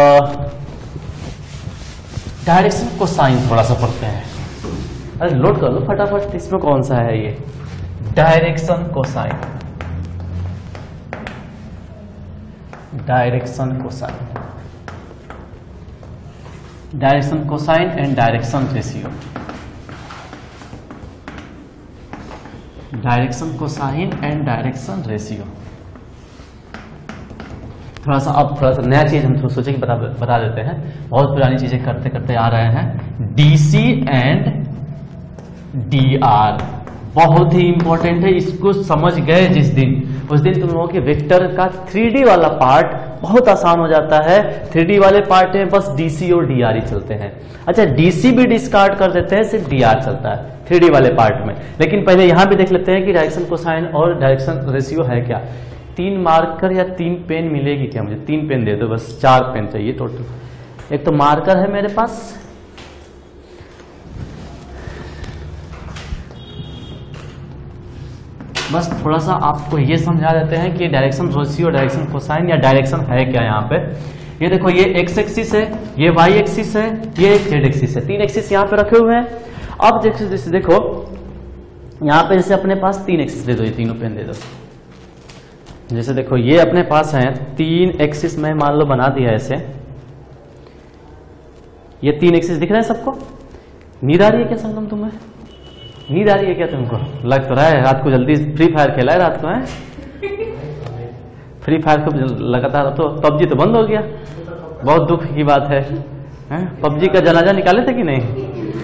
डायरेक्शन को साइन थोड़ा सा पढ़ते हैं। अरे नोट कर लो फटाफट, इसमें कौन सा है ये? Direction cosine, direction cosine, direction cosine and direction ratio. Direction cosine and direction ratio. थोड़ा सा अब थोड़ा सा नया चीज हम सोचे कि बता देते हैं, बहुत पुरानी चीजें करते करते आ रहे हैं। डीसी एंड डीआर बहुत ही इंपॉर्टेंट है, इसको समझ गए जिस दिन, उस दिन तुम लोगों के वेक्टर का 3D वाला पार्ट बहुत आसान हो जाता है। 3D वाले पार्ट में बस डीसी और डीआर ही चलते हैं। अच्छा, डीसी भी डिस्कार्ड कर देते हैं, सिर्फ डीआर चलता है 3D वाले पार्ट में। लेकिन पहले यहां भी देख लेते हैं कि डायरेक्शन कोसाइन और डायरेक्शन रेशियो है क्या। 3 मार्कर या 3 पेन मिलेगी क्या मुझे? 3 पेन दे दो बस, 4 पेन चाहिए टोटल। एक तो मार्कर है मेरे पास, बस थोड़ा सा आपको ये समझा देते हैं कि डायरेक्शन रेशियो, डायरेक्शन कोसाइन या डायरेक्शन है क्या यहाँ पे। ये देखो, ये एक्स एक्सिस है, ये वाई एक्सिस है, ये जेड एक्सिस है, 3 एक्सिस यहाँ पे रखे हुए हैं। अब जैसे देखो यहाँ पे, जैसे अपने पास 3 एक्सिस दे दो, ये तीनों पेन दे दो। जैसे देखो ये अपने पास है 3 एक्सिस में मान लो बना दिया ऐसे, ये 3 एक्सिस दिख रहे हैं सबको? नींद आ रही है क्या संगम तुम्हें? नींद आ रही है क्या तुमको? लग तो रहा है रात को जल्दी फ्री फायर खेला है रात को, है? फ्री फायर को लगातार, तो पबजी तो बंद हो गया, बहुत दुख की बात है। पबजी का जनाजा निकाले थे कि नहीं?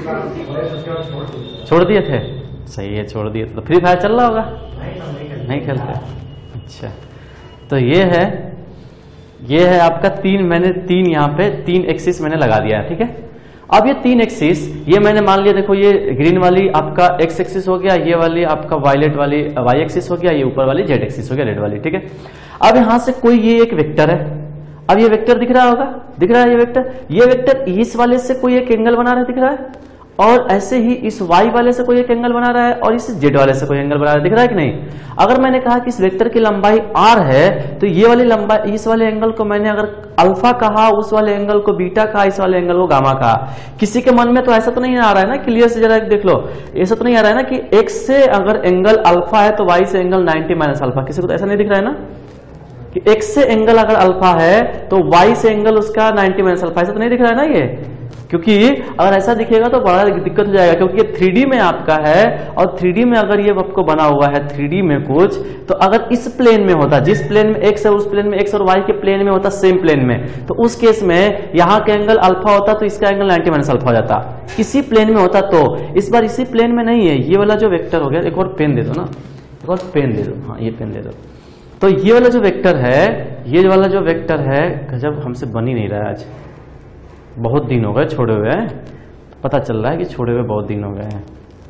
छोड़ दिए थे? सही है, छोड़ दिए। तो फ्री फायर चल रहा होगा? नहीं खेलते? अच्छा, तो ये है आपका 3, मैंने 3 यहाँ पे 3 एक्सिस मैंने लगा दिया है, ठीक है। अब ये 3 एक्सिस, ये मैंने मान लिया, देखो ये ग्रीन वाली आपका एक्स एक्सिस हो गया, ये वाली आपका वायलेट वाली वाई एक्सिस हो गया, ये ऊपर वाली जेड एक्सिस हो गया, रेड वाली, ठीक है। अब यहां से कोई ये एक वेक्टर है, अब ये वेक्टर दिख रहा होगा, दिख रहा है ये वेक्टर इस वाले से कोई एक एंगल बना रहा है, दिख रहा है, और ऐसे ही इस y वाले से कोई एक एंगल बना रहा है, और इस z वाले से कोई एंगल बना रहा है, दिख रहा है कि नहीं। अगर मैंने कहा कि इस वेक्टर की लंबाई r है, तो ये वाली लंबाई, इस वाले एंगल को मैंने अगर अल्फा कहा, उस वाले एंगल को बीटा कहा, इस वाले एंगल को गामा कहा। किसी के मन में तो ऐसा तो नहीं आ रहा है ना, क्लियर से जरा देख लो, ऐसा तो नहीं आ रहा है ना कि x से अगर एंगल अल्फा है तो y से एंगल 90 माइनस अल्फा, किसी को तो ऐसा नहीं दिख रहा है ना कि x से एंगल अगर अल्फा है तो y से एंगल उसका 90 माइनस अल्फा, ऐसा तो नहीं दिख रहा है ना ये। क्योंकि अगर ऐसा दिखेगा तो बड़ा दिक्कत हो जाएगा, क्योंकि ये 3D में आपका है, और 3D में अगर ये आपको बना हुआ है 3D में कुछ, तो अगर इस प्लेन में होता, जिस प्लेन में x है उस प्लेन में x और y के प्लेन में होता, सेम प्लेन में, तो उस केस में यहाँ का एंगल अल्फा होता तो इसका एंगल 90 माइनस अल्फा हो जाता, इसी प्लेन में होता। तो इस बार इसी प्लेन में नहीं है, ये वाला जो वेक्टर हो गया, एक और पेन दे दो ना, एक और पेन दे दो, हाँ ये पेन दे दो। तो ये वाला जो वेक्टर है, ये वाला जो वेक्टर है, गजब हमसे बन ही नहीं रहा है आज, बहुत दिन हो गए छोड़े हुए हैं, पता चल रहा है कि छोड़े हुए बहुत दिन हो गए हैं।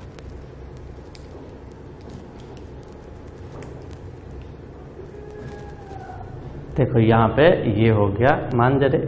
देखो यहाँ पे ये हो गया, मान जरे,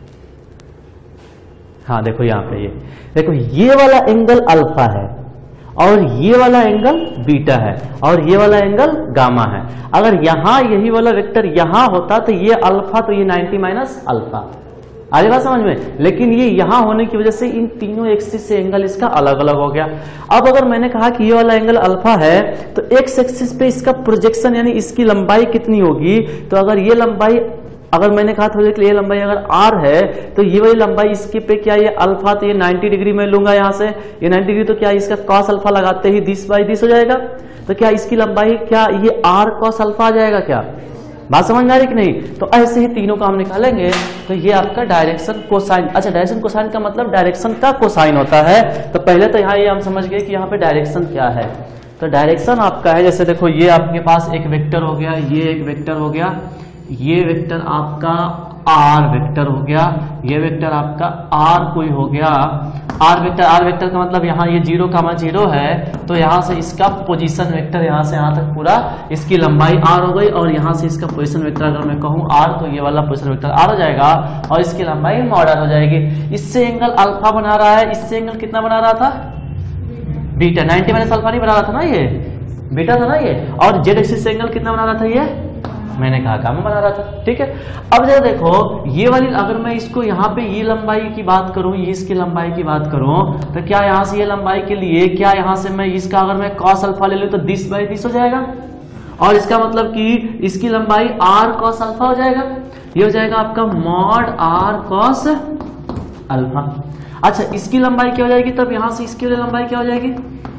हाँ देखो यहाँ पे ये देखो, ये वाला एंगल अल्फा है और ये वाला एंगल बीटा है और ये वाला एंगल गामा है। अगर यहां यही वाला वेक्टर यहां होता तो ये अल्फा, तो ये 90 माइनस अल्फा। आ रही बात समझ में? लेकिन ये यहां होने की वजह से इन तीनों एक्सिस से एंगल इसका अलग अलग हो गया। अब अगर मैंने कहा कि ये वाला एंगल अल्फा है तो एक्स एक्सिस पे इसका प्रोजेक्शन यानी इसकी लंबाई कितनी होगी, तो अगर ये लंबाई, अगर मैंने कहा था ये लंबाई अगर r है तो ये वाली लंबाई इसके पे क्या ये अल्फा, तो ये 90 डिग्री में लूंगा यहाँ से, ये 90 डिग्री तो क्या इसका cos अल्फा लगाते ही 10/10 हो जाएगा। तो क्या इसकी लंबाई क्या ये r cos अल्फा आ जाएगा क्या? बात समझ में आ रही कि नहीं? तो ऐसे ही तीनों का हम निकालेंगे तो ये आपका डायरेक्शन कोसाइन। अच्छा, डायरेक्शन कोसाइन का मतलब डायरेक्शन का कोसाइन होता है। तो पहले तो यहाँ ये हम समझ गए कि यहाँ पे डायरेक्शन क्या है। तो डायरेक्शन आपका है, जैसे देखो ये आपके पास एक वेक्टर हो गया, ये एक वेक्टर हो गया, ये वेक्टर आपका r वेक्टर हो गया, ये वेक्टर आपका r कोई हो गया, r वेक्टर का मतलब यहाँ ये 0,0 है तो यहाँ से इसका पोजीशन वेक्टर यहाँ से यहाँ तक पूरा इसकी लंबाई r हो गई, और यहाँ से इसका पोजीशन वेक्टर अगर मैं कहूँ r तो ये वाला पोजीशन वेक्टर r हो जाएगा और इसकी लंबाई मॉड r हो जाएगी। इससे एंगल अल्फा बना रहा है, इससे एंगल कितना बना रहा था? बीटा। 90 माइनस अल्फा नहीं बना रहा था ना, ये बीटा था ना ये। और जेड एक्सिस से एंगल कितना बना रहा था? ये मैंने कहा गामा बना रहा था। ठीक है, अब जरा देखो ये वाली, अगर मैं इसको यहाँ पे ये लंबाई की बात करूं, ये इसकी लंबाई की बात करूं, तो क्या यहाँ से ये लंबाई के लिए क्या यहाँ से मैं इसका अगर मैं cos अल्फा ले लूं तो 10/10 हो जाएगा, और इसका मतलब कि इसकी लंबाई r cos अल्फा हो जाएगा। ये हो जाएगा आपका मॉड r cos अल्फा। अच्छा, इसकी लंबाई क्या हो जाएगी? तब यहां से इसकी लंबाई क्या हो जाएगी?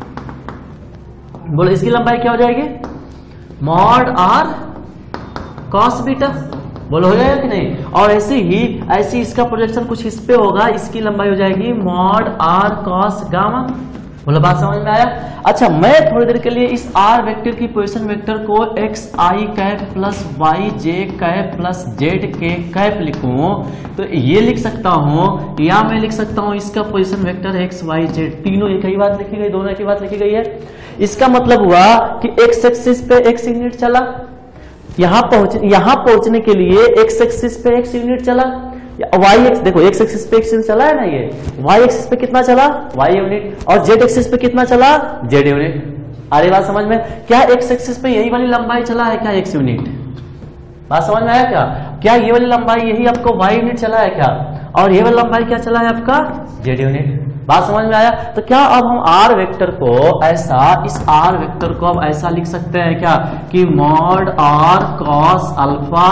बोलो, इसकी लंबाई क्या हो जाएगी? Mod r cos beta. बोलो हो जाएगा कि नहीं? और ऐसे इसका प्रोजेक्शन कुछ इस पे होगा, इसकी लंबाई हो जाएगी मॉड r cos गामा। बोलो, बात समझ में आया? अच्छा, मैं थोड़ी देर के लिए इस r वेक्टर की पोजीशन वेक्टर को xi cap plus yj cap plus zk cap लिखूं तो ये लिख सकता हूं, या मैं लिख सकता हूं इसका position vector x y z, तीनों एक ही बात लिखी गई, दोनों एक ही बात लिखी गई है। इसका मतलब हुआ कि x एक्सिस पे x यूनिट चला, यहां पहुंचने के लिए x एक्सिस पे x यूनिट चला, y एक्स देखो x एक्सिस पे x यूनिट चला है ना, ये y एक्सिस पे कितना चला? y यूनिट, और z एक्सिस पे कितना चला? z unit. अरे बात समझ में? क्या x एक्सिस पे यही वाली लंबाई चला है क्या? x unit. बात समझ में आया क्या? क्या ये वाली लंबाई यही आपको y यूनिट चला है क्या? और ये वाली लंबाई क्या चला है आपका? z unit. बात समझ में आया? तो क्या अब हम r वेक्टर को ऐसा, इस r वेक्टर को अब ऐसा लिख सकते हैं क्या कि mod r cos alpha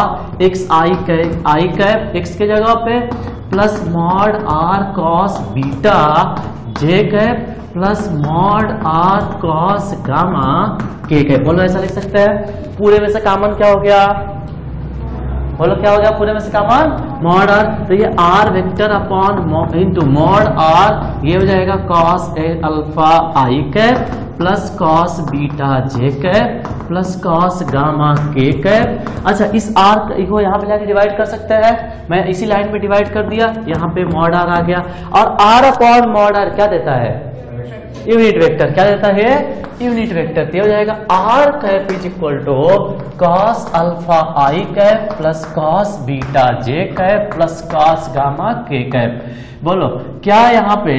i cap x के जगह पे plus mod r cos beta j cap plus mod r cos gamma k cap. बोलो, ऐसा लिख सकते हैं। पूरे में से कॉमन क्या हो गया? बोलो, क्या हो गया पूरे में से कॉमन? Mod r। तो ये r vector upon into mod r, ये हो जाएगा cos alpha i cap plus cos beta j cap plus cos gamma k cap. अच्छा, इस r को यहाँ पे जाके डिवाइड कर सकते हैं, मैं इसी लाइन पे डिवाइड कर दिया, यहाँ पे मॉड r आ गया, और r अपॉन मॉड r क्या देता है? Unit vector. क्या देता है? Unit vector. ये हो जाएगा r cap is equal to cos alpha i cap plus cos beta j cap plus cos gamma k cap. बोलो, क्या यहाँ पे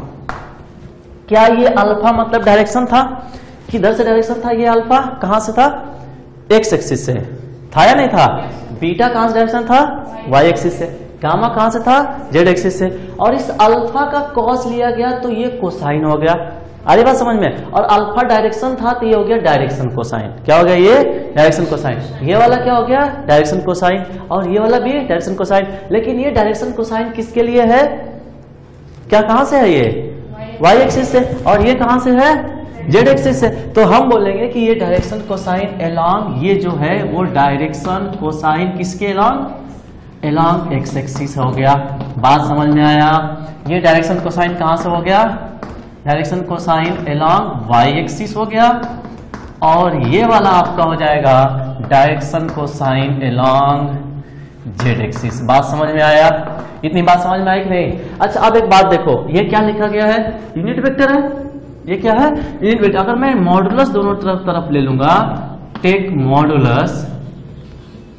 क्या ये अल्फा मतलब डायरेक्शन था? किधर से डायरेक्शन था? ये अल्फा कहां से था? x एक्सिस से था या नहीं था? बीटा कहां से डायरेक्शन था? y एक्सिस से। गामा कहां से था? z एक्सिस से। और इस अल्फा का cos लिया गया तो ये कोसाइन हो गया। आगे बात समझ में? और अल्फा डायरेक्शन था तो ये हो गया डायरेक्शन कोसाइन। क्या हो गया? ये डायरेक्शन कोसाइन। ये वाला क्या हो गया? Direction cosine. और ये वाला भी डायरेक्शन कोसाइन। लेकिन ये डायरेक्शन कोसाइन किसके लिए है? क्या कहां से है? ये y एक्सिस से। और ये कहां से है? z एक्सिस से। तो हम बोलेंगे कि ये डायरेक्शन कोसाइन अलोंग, ये जो है वो डायरेक्शन कोसाइन किसके अलोंग? अलोंग x एक्सिस हो गया। बात समझ में आया? ये डायरेक्शन कोसाइन कहां से हो गया? Direction cosine along y axis हो गया। और ये वाला आपका हो जाएगा direction cosine along z axis. बात समझ में आया? इतनी बात समझ में आई कि नहीं? अच्छा, अब एक बात देखो, ये क्या लिखा गया है? यूनिट वेक्टर है। ये क्या है? Unit vector. अगर मैं मॉडुलस दोनों तरफ ले लूंगा, टेक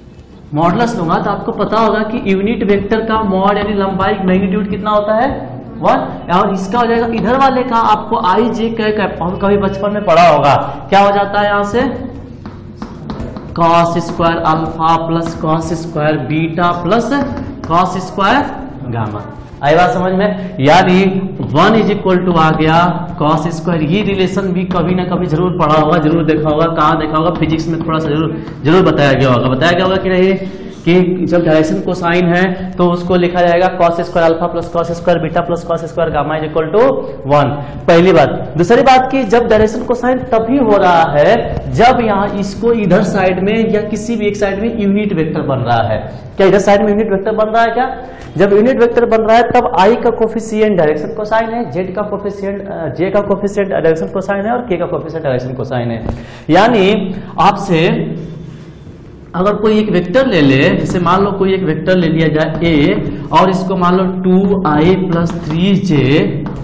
मॉडुलस लूंगा तो आपको पता होगा कि यूनिट वेक्टर का मॉड यानी लंबाई मैग्नीट्यूड कितना होता है? 1 और इसका हो जाएगा इधर वाले का आपको आई जे कैप, कभी बचपन में पढ़ा होगा, क्या हो जाता है यहाँ से cos square alpha plus cos square beta plus cos square gamma. आई बात समझ में? यानी 1 इज इक्वल टू आ गया कॉस स्क्वायर। ये रिलेशन भी कभी ना कभी जरूर पढ़ा होगा, जरूर देखा होगा, कहाँ देखा होगा, फिजिक्स में थोड़ा सा जरूर बताया गया होगा कि नहीं, कि जब डायरेक्शन कोसाइन है तो उसको लिखा जाएगा cos square alpha plus cos square beta plus cos square gamma is equal to 1। पहली बात। दूसरी बात की जब डायरेक्शन कोसाइन तभी हो रहा है जब यहाँ इसको इधर साइड में या किसी भी एक साइड में यूनिट वेक्टर बन रहा है। क्या इधर साइड में यूनिट वेक्टर बन रहा है? क्या जब यूनिट वेक्टर बन रहा है तब आई का कोफिशिएंट डायरेक्शन कोसाइन है, जेड का कोफिशिएंट जे का कोफिशिएंट डायरेक्शन कोसाइन है और के का कोफिशिएंट डायरेक्शन कोसाइन है। यानी आपसे अगर कोई एक वेक्टर ले ले, जैसे मान लो कोई एक वेक्टर ले लिया जाए a और इसको मान लो 2i प्लस 3j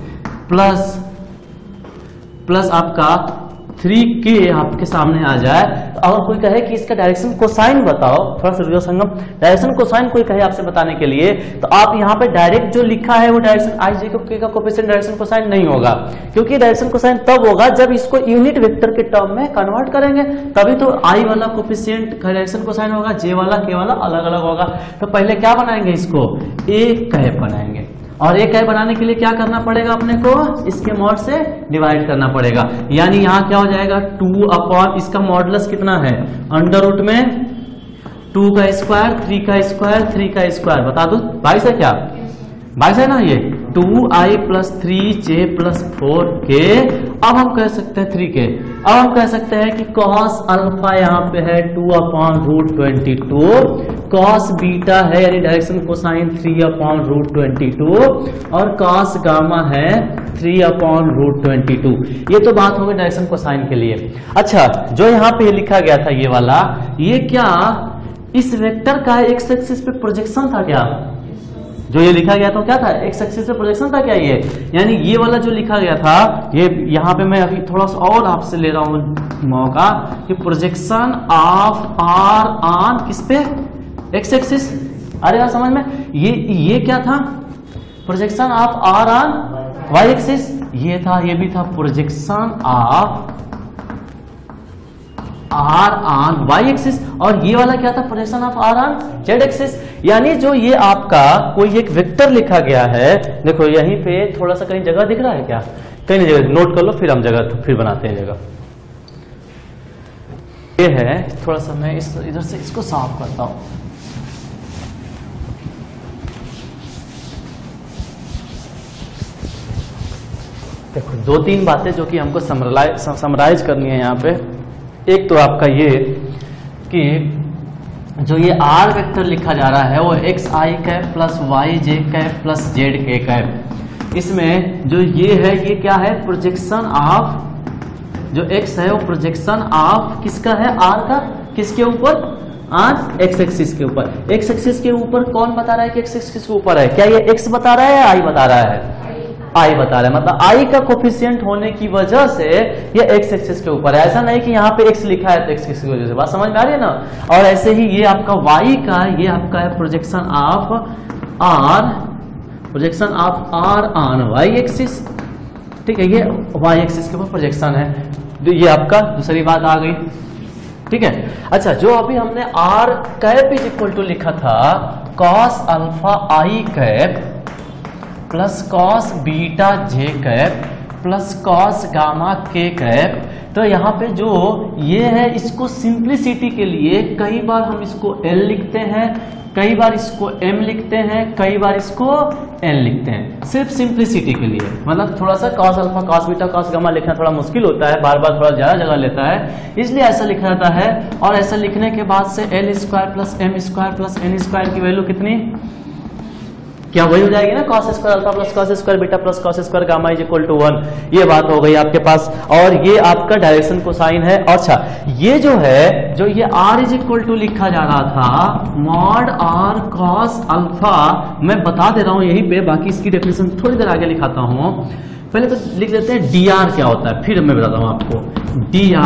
प्लस आपका 3k आपके सामने आ जाए, तो अगर कोई कहे कि इसका डायरेक्शन कोसाइन बताओ, थोड़ा सा रुको संगम, डायरेक्शन कोसाइन कोई कहे आपसे बताने के लिए, तो आप यहाँ पे डायरेक्ट जो लिखा है वो डायरेक्शन आई जे के का कोफिशिएंट डायरेक्शन कोसाइन नहीं होगा, क्योंकि डायरेक्शन कोसाइन तब होगा जब इसको यूनिट वेक्टर के टर्म में कन्वर्ट करेंगे, तभी तो आई वाला कोफिशिएंट डायरेक्शन कोसाइन होगा, जे वाला के वाला अलग अलग होगा। तो पहले क्या बनाएंगे, इसको एक कैप बनाएंगे, और एक कैप बनाने के लिए क्या करना पड़ेगा, अपने को इसके मॉड से डिवाइड करना पड़ेगा। यानी यहाँ क्या हो जाएगा 2 अपॉन इसका मॉडुलस कितना है, अंडर रूट में 2 का स्क्वायर 3 का स्क्वायर 3 का स्क्वायर, बता दो 22 है क्या, 22 है ना, ये 2i plus 3j plus 4k। अब हम कह सकते हैं 3k, अब हम कह सकते हैं कि cos अल्फा यहाँ पे है 2 अपॉन रूट 22, cos बीटा है यानी डायरेक्शन कोसाइन 3 अपॉन रूट 22 और cos गामा है 3 अपॉन रूट 22। ये तो बात होगी डायरेक्शन कोसाइन के लिए। अच्छा, जो यहाँ पे लिखा गया था ये वाला, ये क्या इस वेक्टर का एक्स एक्सिस पे प्रोजेक्शन था क्या? जो ये लिखा गया था क्या था, एक्स एक्सिस पे प्रोजेक्शन था क्या ये? यानी ये वाला जो लिखा गया था, ये यहाँ पे मैं अभी थोड़ा सा और आपसे ले रहा हूँ मौका, कि प्रोजेक्शन ऑफ आर ऑन किस पे, एक्स एक्सिस। अरे यार समझ में, ये क्या था, projection of r on y axis, ये था, ये भी था projection of r on y axis, और ये वाला क्या था, projection of r on z axis. यानी जो ये आपका कोई एक वेक्टर लिखा गया है, देखो यहीं पे थोड़ा सा कहीं जगह दिख रहा है क्या, कहीं नहीं जगह, नोट कर लो, फिर हम जगह फिर बनाते हैं जगह। ये है, थोड़ा सा मैं इधर से इसको साफ करता हूं। देखो 2-3 बातें जो कि हमको समराइज करनी है यहाँ पे। एक तो आपका ये कि जो ये आर वेक्टर लिखा जा रहा है वो x i cap plus y j cap plus z k cap, इसमें जो ये है ये क्या है, प्रोजेक्शन ऑफ, जो एक्स है वो प्रोजेक्शन ऑफ किसका है, आर का, किसके ऊपर, आर एक्स एक्सिस के ऊपर। एक्स एक्सिस के ऊपर कौन बता रहा है कि एक्स एक्सिस के ऊपर है, क्या ये एक्स बता रहा है या आई बता रहा है, आई बता रहा है, मतलब आई का कोफिशिएंट होने की वजह से ये एक्स एक्सिस के ऊपर है। ऐसा नहीं कि यहाँ पे एक्स लिखा है तो एक्स एक्सिस की वजह से, बात समझ में आ रही है ना। और ऐसे ही ये आपका वाई का, ये आपका है projection of r, projection of r on y axis, ठीक है, ये वाई एक्सिस के ऊपर प्रोजेक्शन है। ये आपका दूसरी बात आ गई, ठीक है। अच्छा, जो अभी हमने r cap is equal to लिखा था cos alpha i cap plus cos beta j cap plus cos gamma k cap, तो यहाँ पे जो ये है इसको सिंप्लिसिटी के लिए कई बार हम इसको L लिखते हैं, कई बार इसको M लिखते हैं, कई बार इसको N लिखते हैं, सिर्फ सिंप्लिसिटी के लिए। मतलब थोड़ा सा cos alpha cos beta cos gamma लिखना थोड़ा मुश्किल होता है, बार बार थोड़ा ज्यादा जगह लेता है, इसलिए ऐसा लिखा जाता है। और ऐसा लिखने के बाद से L square plus M square plus N square की वैल्यू कितनी, क्या वही हो जाएगी ना, cos square alpha plus cos square beta plus cos square gamma is equal to 1। ये बात हो गई आपके पास, और ये आपका डायरेक्शन कोसाइन है। अच्छा, ये जो है, जो ये r इज इक्वल टू लिखा जा रहा था मॉड r कॉस अल्फा, मैं बता दे रहा हूं यहीं पे, बाकी इसकी डेफिनेशन थोड़ी देर आगे लिखाता हूं। पहले तो लिख देते हैं dr क्या होता है, फिर मैं बताता हूं आपको।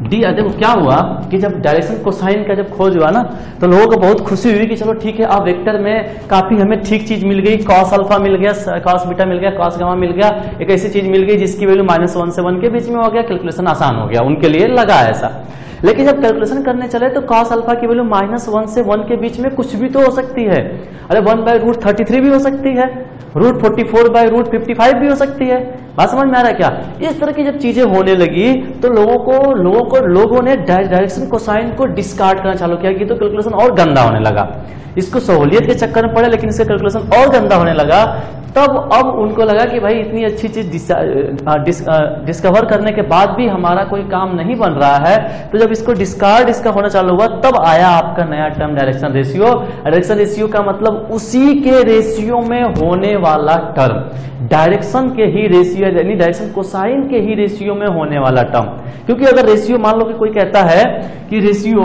देखो क्या हुआ कि जब डायरेक्शन कोसाइन का जब खोज हुआ ना तो लोगों को बहुत खुशी हुई कि चलो ठीक है, अब वेक्टर में काफी हमें ठीक चीज मिल गई, कॉस अल्फा मिल गया, कॉस बीटा मिल गया, कॉस गामा मिल गया, एक ऐसी चीज मिल गई जिसकी वैल्यू -1 से 1 के बीच में हो गया, कैलकुलेशन आसान हो गया, उनके लिए लगा ऐसा। लेकिन जब कैलकुलेशन करने चले तो cos अल्फा की वैल्यू -1 से 1 के बीच में कुछ भी तो हो सकती है। अरे 1/√33 भी हो सकती है, √44/√55 भी हो सकती है। बात समझ में आ रहा है क्या? इस तरह की जब चीजें होने लगी तो लोगों ने डायरेक्शन कोसाइन को डिस्कार्ड करना चालू किया कि तो कैलकुलेशन और गंदा होने लगा। इसको सहूलियत के चक्कर में पड़े लेकिन इसका कैलकुलेशन और गंदा होने लगा। तब अब उनको लगा कि भाई इतनी अच्छी चीज डिस्कवर करने के बाद भी हमारा कोई काम नहीं बन रहा है, तो जब इसको डिस्कार्ड इसका होना चालू हुआ तब आया आपका नया term direction ratio. Direction ratio का मतलब उसी के रेशियो में होने वाला टर्म, डायरेक्शन के ही रेशियो यानी डायरेक्शन कोसाइन के ही रेशियो में होने वाला टर्म। क्योंकि अगर रेशियो मान लो कि कोई कहता है कि रेशियो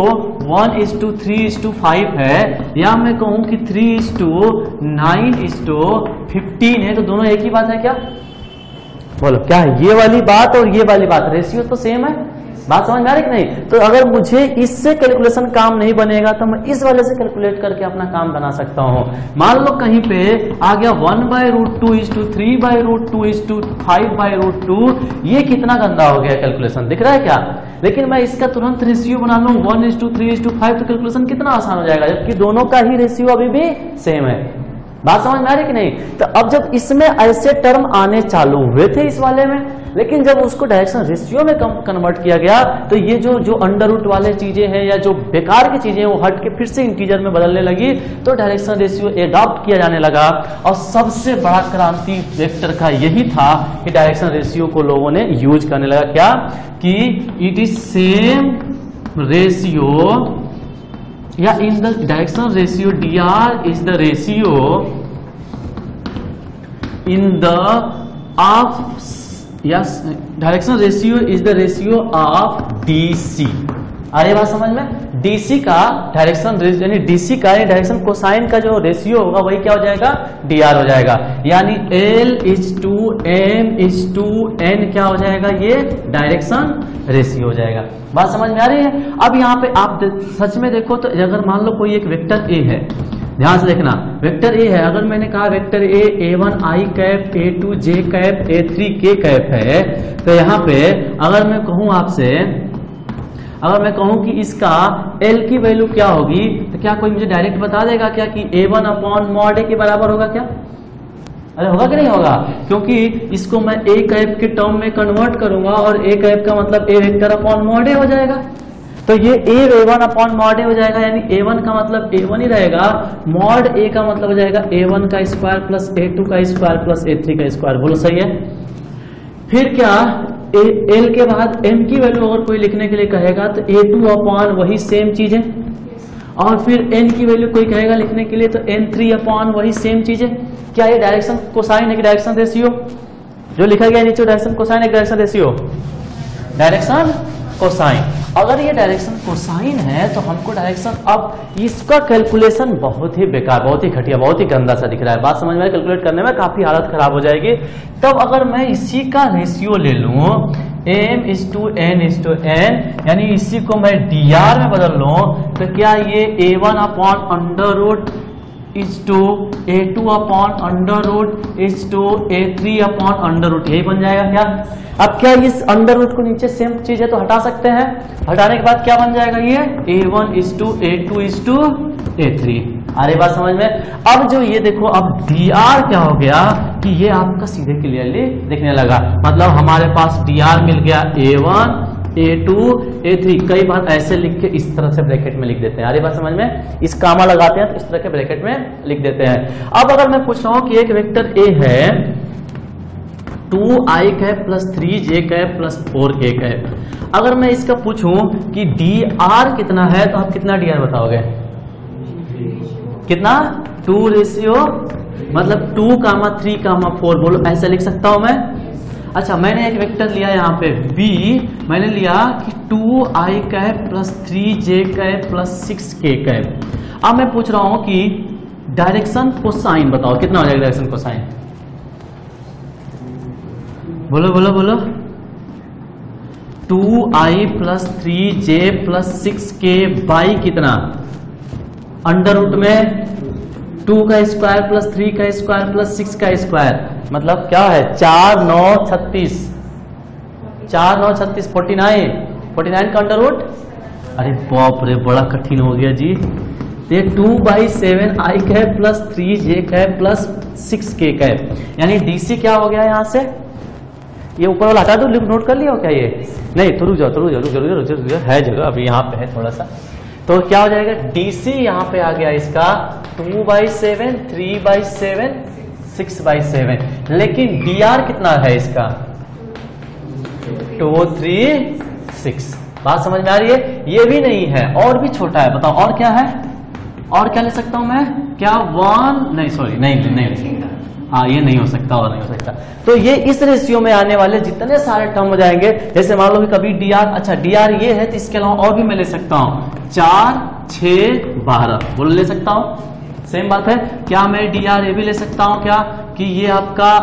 1:3:5 है, या मैं कहूं कि 3:9:15 है, तो दोनों एक ही बात है क्या? बोलो क्या है? ये वाली बात और ये वाली बात रेशियो तो सेम है। बात समझ में आ रही कि नहीं? तो अगर मुझे इससे कैलकुलेशन काम नहीं बनेगा तो मैं इस वाले से कैलकुलेट करके अपना काम बना सकता हूं। मान लो कहीं पे आ गया 1/√2 3/√2 5/√2, ये कितना गंदा हो गया कैलकुलेशन, दिख रहा है क्या? लेकिन मैं इसका तुरंत रेशियो बना लूं 1:3:5 तो कैलकुलेशन कितना आसान हो जाएगा, जबकि दोनों का ही रेशियो अभी भी सेम है। बात समझ में आ रही कि नहीं? तो अब जब इसमें ऐसे टर्म आने चालू हुए थे इस वाले में, लेकिन जब उसको डायरेक्शन रेशियो में कन्वर्ट किया गया तो ये जो अंडर रूट वाले चीजें हैं या जो बेकार की चीजें वो हट के फिर से इंटीजर में बदलने लगी, तो डायरेक्शन रेशियो एडॉप्ट किया जाने लगा। और सबसे बड़ा क्रांति वेक्टर का यही था कि डायरेक्शन रेशियो को लोगों ने यूज करने लगा। क्या कि इट इज सेम रेशियो या in the direction ratio dr is the ratio in the of yes direction ratio is the ratio of dc। अरे बात समझ में? डीसी का डायरेक्शन यानी डीसी का डायरेक्शन कोसाइन का जो रेशियो होगा वही क्या हो जाएगा? dr हो जाएगा। यानी L:2m:n क्या हो जाएगा? ये डायरेक्शन रेशियो हो जाएगा। बात समझ में आ रही है? अब यहाँ पे आप सच में देखो तो अगर मान लो कोई एक वेक्टर ए है, ध्यान से देखना, वेक्टर ए है, अगर मैंने कहा vector A A1 i cap A2 j cap A3 k cap है, तो यहाँ पे अगर मैं कहूँ आपसे, अगर मैं कहूं कि इसका L की वैल्यू क्या होगी, तो क्या कोई मुझे डायरेक्ट बता देगा क्या कि A1/mod A के बराबर होगा क्या? अरे होगा कि नहीं होगा? क्योंकि इसको मैं A कैप के टर्म में कन्वर्ट करूंगा और A कैप का मतलब A vector upon mod A हो जाएगा। तो ये A1/mod A हो जाएगा, यानी A1 का मतलब A1 ही रहेगा, mod A का मतलब हो जाएगा A1 का स्क्वायर प्लस A2 का स्क्वायर प्लस A3 का स्क्वायर। बोलो सही है? फिर क्या L के बाद m की वैल्यू अगर कोई लिखने के लिए कहेगा तो A2 वही सेम चीज है, और फिर n की वैल्यू कोई कहेगा लिखने के लिए तो N3 वही सेम चीज है। क्या ये डायरेक्शन कोसाइन है कि डायरेक्शन रेशियो? जो लिखा गया नीचे डायरेक्शन कोसाइन है कि डायरेक्शन रेशियो? Direction cosine. अगर ये डायरेक्शन कोसाइन है तो हमको डायरेक्शन, अब इसका कैलकुलेशन बहुत ही बेकार, बहुत ही घटिया, बहुत ही गंदा सा दिख रहा है। बात समझ में? कैलकुलेट करने में काफी हालत खराब हो जाएगी। तब अगर मैं इसी का रेशियो ले लूं m:n:n, यानी इसी को मैं dr में बदल लूं, तो क्या ये A1/√A2 A3/√, यही बन जाएगा क्या? अब क्या इस अंडर रूट को नीचे सेम चीज है तो हटा सकते हैं, हटाने के बाद क्या बन जाएगा? ये A1:A2:A3। अरे बात समझ में? अब जो ये देखो, अब dr क्या हो गया कि ये आपका सीधे क्लियरली दिखने लगा, मतलब हमारे पास dr मिल गया A1 A2 A3। कई बार ऐसे लिख के इस तरह से ब्रैकेट में लिख देते हैं। अरे बात समझ में? इस कामा लगाते हैं तो इस तरह के ब्रैकेट में लिख देते हैं। अब अगर मैं पूछ रहा हूं कि एक वेक्टर A है 2i cap plus 3j cap plus 4k cap, अगर मैं इसका पूछूं कि dr कितना है तो आप कितना dr बताओगे? कितना? 2 रेशियो मतलब 2,3,4। बोलो ऐसे लिख सकता हूं मैं? अच्छा, मैंने एक वेक्टर लिया यहाँ पे b, मैंने लिया कि 2i cap plus 3j cap plus 6k cap. अब मैं पूछ रहा हूं कि डायरेक्शन कोसाइन बताओ, कितना हो जाएगा डायरेक्शन कोसाइन? बोलो बोलो बोलो। 2i plus 3j plus 6k by कितना, अंडर रूट में 2 का स्क्वायर प्लस 3 का स्क्वायर प्लस 6 का स्क्वायर, मतलब क्या है 4 9 36, 4 9 36 49 का अंडर रूट। अरे बाप रे बड़ा कठिन हो गया जी। ये 2/7 i cap plus 3j cap plus 6k cap, यानी डीसी क्या हो गया यहाँ से, ये ऊपर वाला हटा दो, नोट कर लिया हो क्या ये, नहीं तो रुक जाओ है जगह, अभी यहाँ पे है थोड़ा सा, तो क्या हो जाएगा डीसी यहाँ पे आ गया इसका 2/7 3/7 6/7, लेकिन डीआर कितना है इसका 236। बात समझ में आ रही है, ये भी नहीं है और भी छोटा है, बताओ और क्या है, और क्या ले सकता हूं मैं, क्या 1 नहीं सॉरी नहीं ले सकता, हाँ ये नहीं हो सकता और नहीं हो सकता। तो ये इस रेशियो में आने वाले जितने सारे टर्म हो जाएंगे, जैसे मान लो कि कभी डीआर, अच्छा डीआर ये है तो इसके अलावा और भी मैं ले सकता हूं 4 6 12 बोल ले सकता हूं, सेम बात है। क्या मैं डीआर ये भी ले सकता हूं क्या कि ये आपका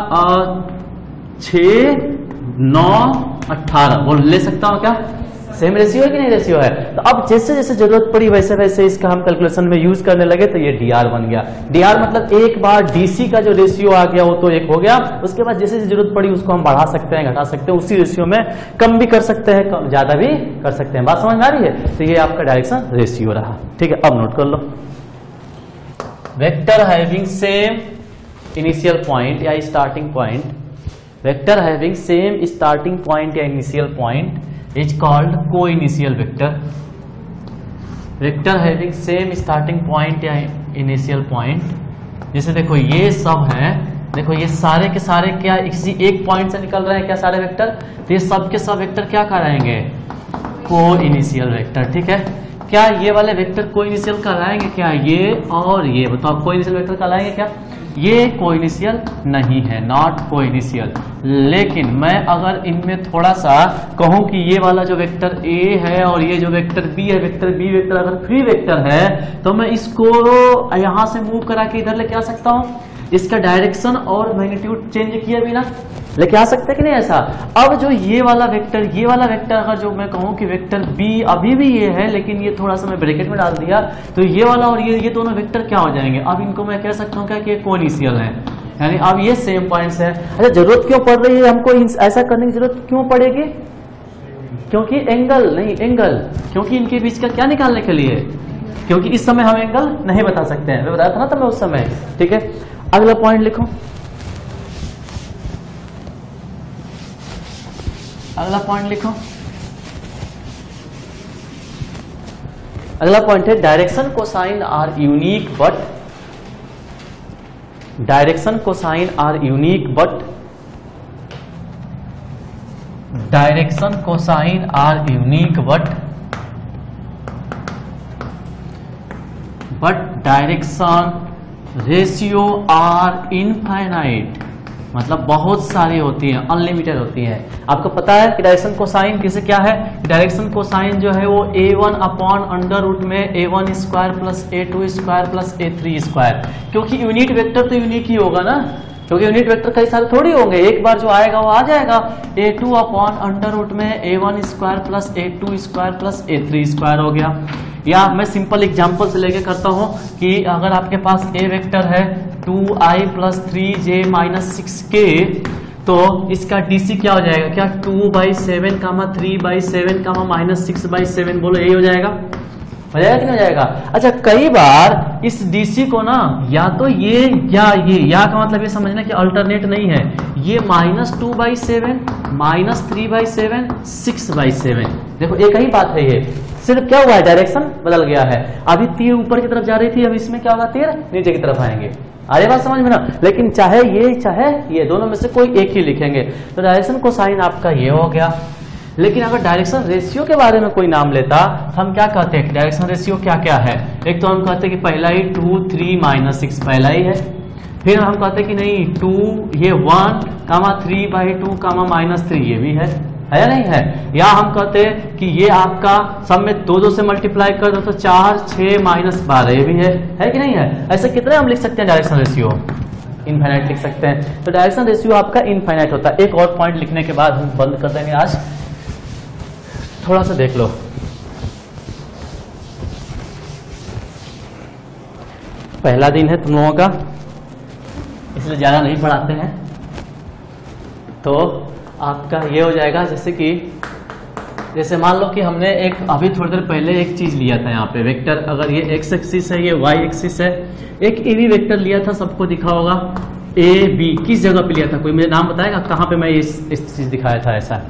6 9 18 बोल ले सकता हूं क्या, सेम रेशियो है कि नहीं रेशियो है। तो अब जैसे जैसे जरूरत पड़ी वैसे वैसे इसका हम कैलकुलेशन में यूज करने लगे, तो ये डीआर बन गया। डीआर मतलब एक बार डीसी का जो रेशियो आ गया वो तो एक हो गया, उसके बाद जैसे जरूरत पड़ी उसको हम बढ़ा सकते हैं घटा सकते हैं, उसी रेशियो में कम भी कर सकते हैं कम ज्यादा भी कर सकते हैं। बात समझ में आ रही है, तो ये आपका डायरेक्शन रेशियो रहा, ठीक है। अब नोट कर लो, vector having same initial point या starting point, vector having same starting point या initial point is called co-initial vector. Vector having same starting point या initial point, जैसे देखो ये सब है, देखो ये सारे के सारे क्या किसी एक पॉइंट से निकल रहे हैं क्या सारे वेक्टर, तो ये सब के सब वेक्टर क्या कहलाएंगे को-इनिशियल वेक्टर, ठीक है। क्या ये वाले वेक्टर को-इनिशियल कहलाएंगे क्या, ये और ये, बताओ को-इनिशियल वेक्टर कहलाएंगे क्या, ये को-इनिशियल नहीं है, नॉट को-इनिशियल। लेकिन मैं अगर इनमें थोड़ा सा कहूं कि ये वाला जो वेक्टर ए है और ये जो वेक्टर बी है, वेक्टर बी वेक्टर अगर फ्री वेक्टर है, तो मैं इसको यहां से मूव करा के इधर लेके आ सकता हूं, इसका डायरेक्शन और मैग्नीट्यूड चेंज किए बिना लेके आ सकते कि नहीं ऐसा। अब जो ये वाला वेक्टर अगर जो मैं कहूं कि वेक्टर बी अभी भी ये है, लेकिन ये थोड़ा सा मैं ब्रैकेट में डाल दिया, तो ये वाला और ये दोनों वेक्टर क्या हो जाएंगे, अब इनको मैं कह सकता हूं क्या कि को-इनिशियल है, यानी अब ये सेम पॉइंट्स है। अच्छा जरूरत क्यों पड़ रही है हमको ऐसा करने की जरूरत क्यों पड़ेगी, क्योंकि एंगल क्योंकि इनके बीच का क्या निकालने के लिए, क्योंकि इस समय हम एंगल नहीं बता सकते हैं, मैं बताया था ना तुम्हें उस समय, ठीक है। अगला पॉइंट लिखो, अगला पॉइंट है direction cosine are unique but, direction cosine are unique but, direction cosine are unique but direction ratio are infinite, मतलब बहुत सारी होती है, अनलिमिटेड होती है। आपको पता है कि डायरेक्शन कोसाइन किसे क्या है, डायरेक्शन कोसाइन जो है वो a1 अपॉन अंडर रूट में a1 square plus a2 square plus a3 square, क्योंकि यूनिट वेक्टर तो यूनिक ही होगा ना, क्योंकि यूनिट वेक्टर कई सारे थोड़ी होंगे, एक बार जो आएगा वो आ जाएगा, a2 अपॉन अंडर रूट में a1 square plus a2 square plus a3 square हो गया। या मैं सिंपल एग्जांपल से लेके करता हूं कि अगर आपके पास a वेक्टर है 2i plus 3j minus 6k, तो इसका डीसी क्या हो जाएगा, क्या 2/7 3/7 माइनस 6/7, बोलो यही हो जाएगा, हो जाएगा कि नहीं हो जाएगा। अच्छा कई बार इस डीसी को ना या तो ये या का मतलब ये समझना कि अल्टरनेट नहीं है, ये -2/7 -3/7 6/7, देखो एक ही बात है, ये सिर्फ क्या हुआ है डायरेक्शन बदल गया है, अभी तीर ऊपर की तरफ जा रही थी, अब इसमें क्या होगा तीर नीचे की तरफ आएंगे, अरे बात समझ में ना। लेकिन चाहे ये दोनों में से कोई एक ही लिखेंगे, तो डायरेक्शन कोसाइन आपका ये हो गया। लेकिन अगर डायरेक्शन रेशियो के बारे में कोई नाम लेता, हम क्या कहते हैं, डायरेक्शन रेशियो क्या क्या है, एक तो हम कहते हैं कि पहला ही 2 3 -6 पहला ही है, फिर हम कहते हैं कि नहीं 2 ये 1 3/2 -3 ये भी है या नहीं है, या हम कहते हैं कि ये आपका सब में 2 से मल्टीप्लाई कर दो तो 4 6 -12 ये भी है कि नहीं है। ऐसे कितने हम लिख सकते हैं डायरेक्शन रेशियो, इनफाइनाइट लिख सकते हैं। तो डायरेक्शन रेशियो आपका इनफाइनाइट होता है। एक और पॉइंट लिखने के बाद हम बंद कर देंगे आज। थोड़ा सा देख लो, पहला दिन है तुम लोगों का, इसलिए ज्यादा नहीं पढ़ाते हैं। तो आपका ये हो जाएगा, जैसे मान लो कि हमने एक अभी थोड़ी देर पहले एक चीज लिया था यहाँ पे वेक्टर, अगर ये एक्स एक्सिस है, ये वाई एक्सिस है, एक ए बी वेक्टर लिया था, सबको दिखा होगा। ए बी किस जगह पे लिया था, कोई मुझे नाम बताएगा कहाँ पे मैं इस चीज दिखाया था? ऐसा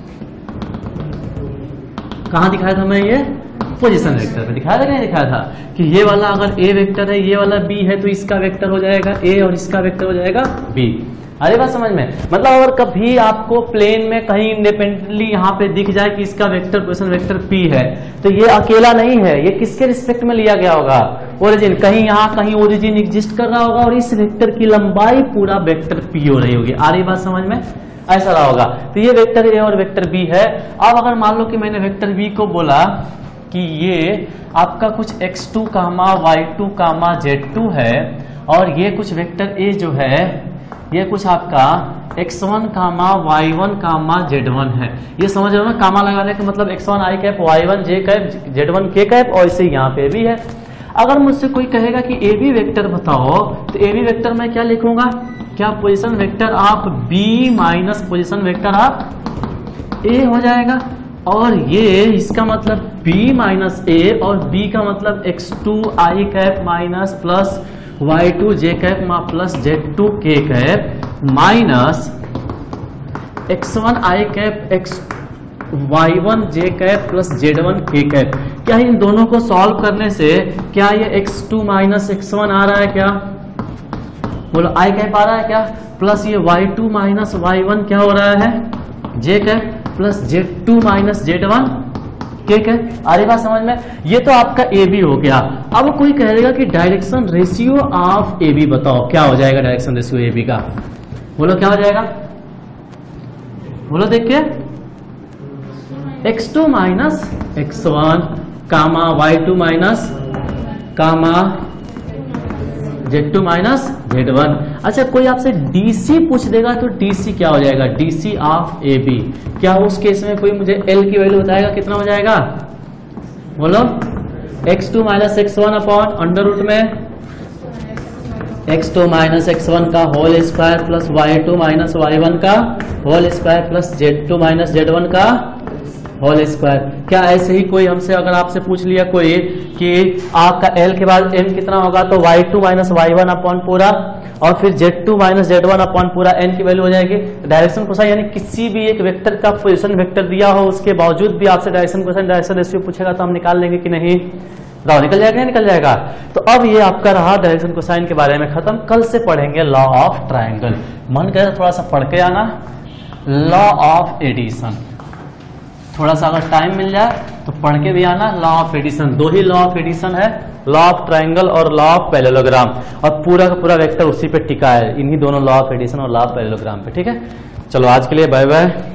कहाँ दिखाया था मैं? ये पोजीशन वेक्टर पे दिखाया था कि नहीं दिखाया था कि ये वाला अगर ए वेक्टर है, ये वाला बी है, तो इसका वेक्टर हो जाएगा ए और इसका वेक्टर हो जाएगा बी। अरे बात समझ में? मतलब अगर कभी आपको प्लेन में कहीं इंडिपेंडेंटली यहाँ पे दिख जाए कि इसका वेक्टर पोजीशन वेक्टर पी है, तो ये अकेला नहीं है, ये किसके रिस्पेक्ट में लिया गया होगा? ओरिजिन। कहीं यहाँ कहीं ओरिजिन एग्जिस्ट कर रहा होगा और इस वेक्टर की लंबाई पूरा वेक्टर पी हो रही होगी। आ रही बात समझ में? ऐसा रहा होगा। तो ये वेक्टर ए और वेक्टर बी है। अब अगर मान लो कि मैंने वेक्टर बी को बोला कि ये आपका कुछ x2, y2, z2 है, और ये कुछ वेक्टर ए जो है ये कुछ आपका x1, y1, z1 है। ये समझ रहे हो ना? कामा लगाने का मतलब x1 i cap, y1 j cap, z1 k cap, और इसे यहाँ पे भी है। अगर मुझसे कोई कहेगा कि ए बी वेक्टर बताओ, तो ए बी वेक्टर मैं क्या लिखूंगा? क्या position vector of B minus position vector of A हो जाएगा। और ये इसका मतलब b माइनस ए और b का मतलब x2 i cap minus plus y2 j cap plus z2 k cap minus x1 i cap y1 j cap plus z1 k cap. क्या इन दोनों को सॉल्व करने से क्या ये x2 माइनस x1 आ रहा है? क्या बोलो i कैप आ रहा है क्या? प्लस ये y2 माइनस y1 क्या हो रहा है? j cap plus z2 minus z1 ठीक है। अरे बात समझ में? ये तो आपका ए बी हो गया। अब कोई कहेगा कि direction ratio of A B बताओ, क्या हो जाएगा डायरेक्शन रेशियो ए बी का? बोलो क्या हो जाएगा? बोलो देखिए, x2 minus x1 comma y2 minus comma z2 minus z1। अच्छा, कोई आपसे DC पूछ देगा तो DC क्या हो जाएगा? DC of A B. क्या उस केस में कोई मुझे L की वैल्यू बताएगा? कितना हो जाएगा? बोलो, x2 minus x1 upon under root में x2 माइनस x1 का whole square plus y2 minus y1 का whole square plus z2 minus z1 का होल स्क्वायर। क्या ऐसे ही कोई हमसे अगर आपसे पूछ लिया कोई कि आपका L के बाद M कितना होगा, तो y2 माइनस y1 अपॉन पूरा और फिर z2 माइनस z1 अपॉन पूरा n की वैल्यू हो जाएगी डायरेक्शन कोसाइन। यानी किसी भी एक वेक्टर का पोजीशन वेक्टर दिया हो, उसके बावजूद भी आपसे डायरेक्शन कोसाइन डायरेक्शन रेशियो पूछेगा तो हम निकाल लेंगे कि नहीं? बताओ निकल जाएगा नहीं निकल जाएगा? तो अब ये आपका रहा डायरेक्शन कोसाइन के बारे में खत्म। कल से पढ़ेंगे लॉ ऑफ ट्राइंगल। मन करे थोड़ा सा पढ़ के आना, लॉ ऑफ एडिशन। थोड़ा सा अगर टाइम मिल जाए तो पढ़ के भी आना। लॉ ऑफ एडिशन, दो ही लॉ ऑफ एडिशन है, लॉ ऑफ ट्राइंगल और लॉ ऑफ पैरेललोग्राम, और पूरा का पूरा वेक्टर उसी पे टिका है, इन्हीं दोनों लॉ ऑफ एडिशन और लॉ ऑफ पैरेललोग्राम पे। ठीक है, चलो आज के लिए बाय बाय।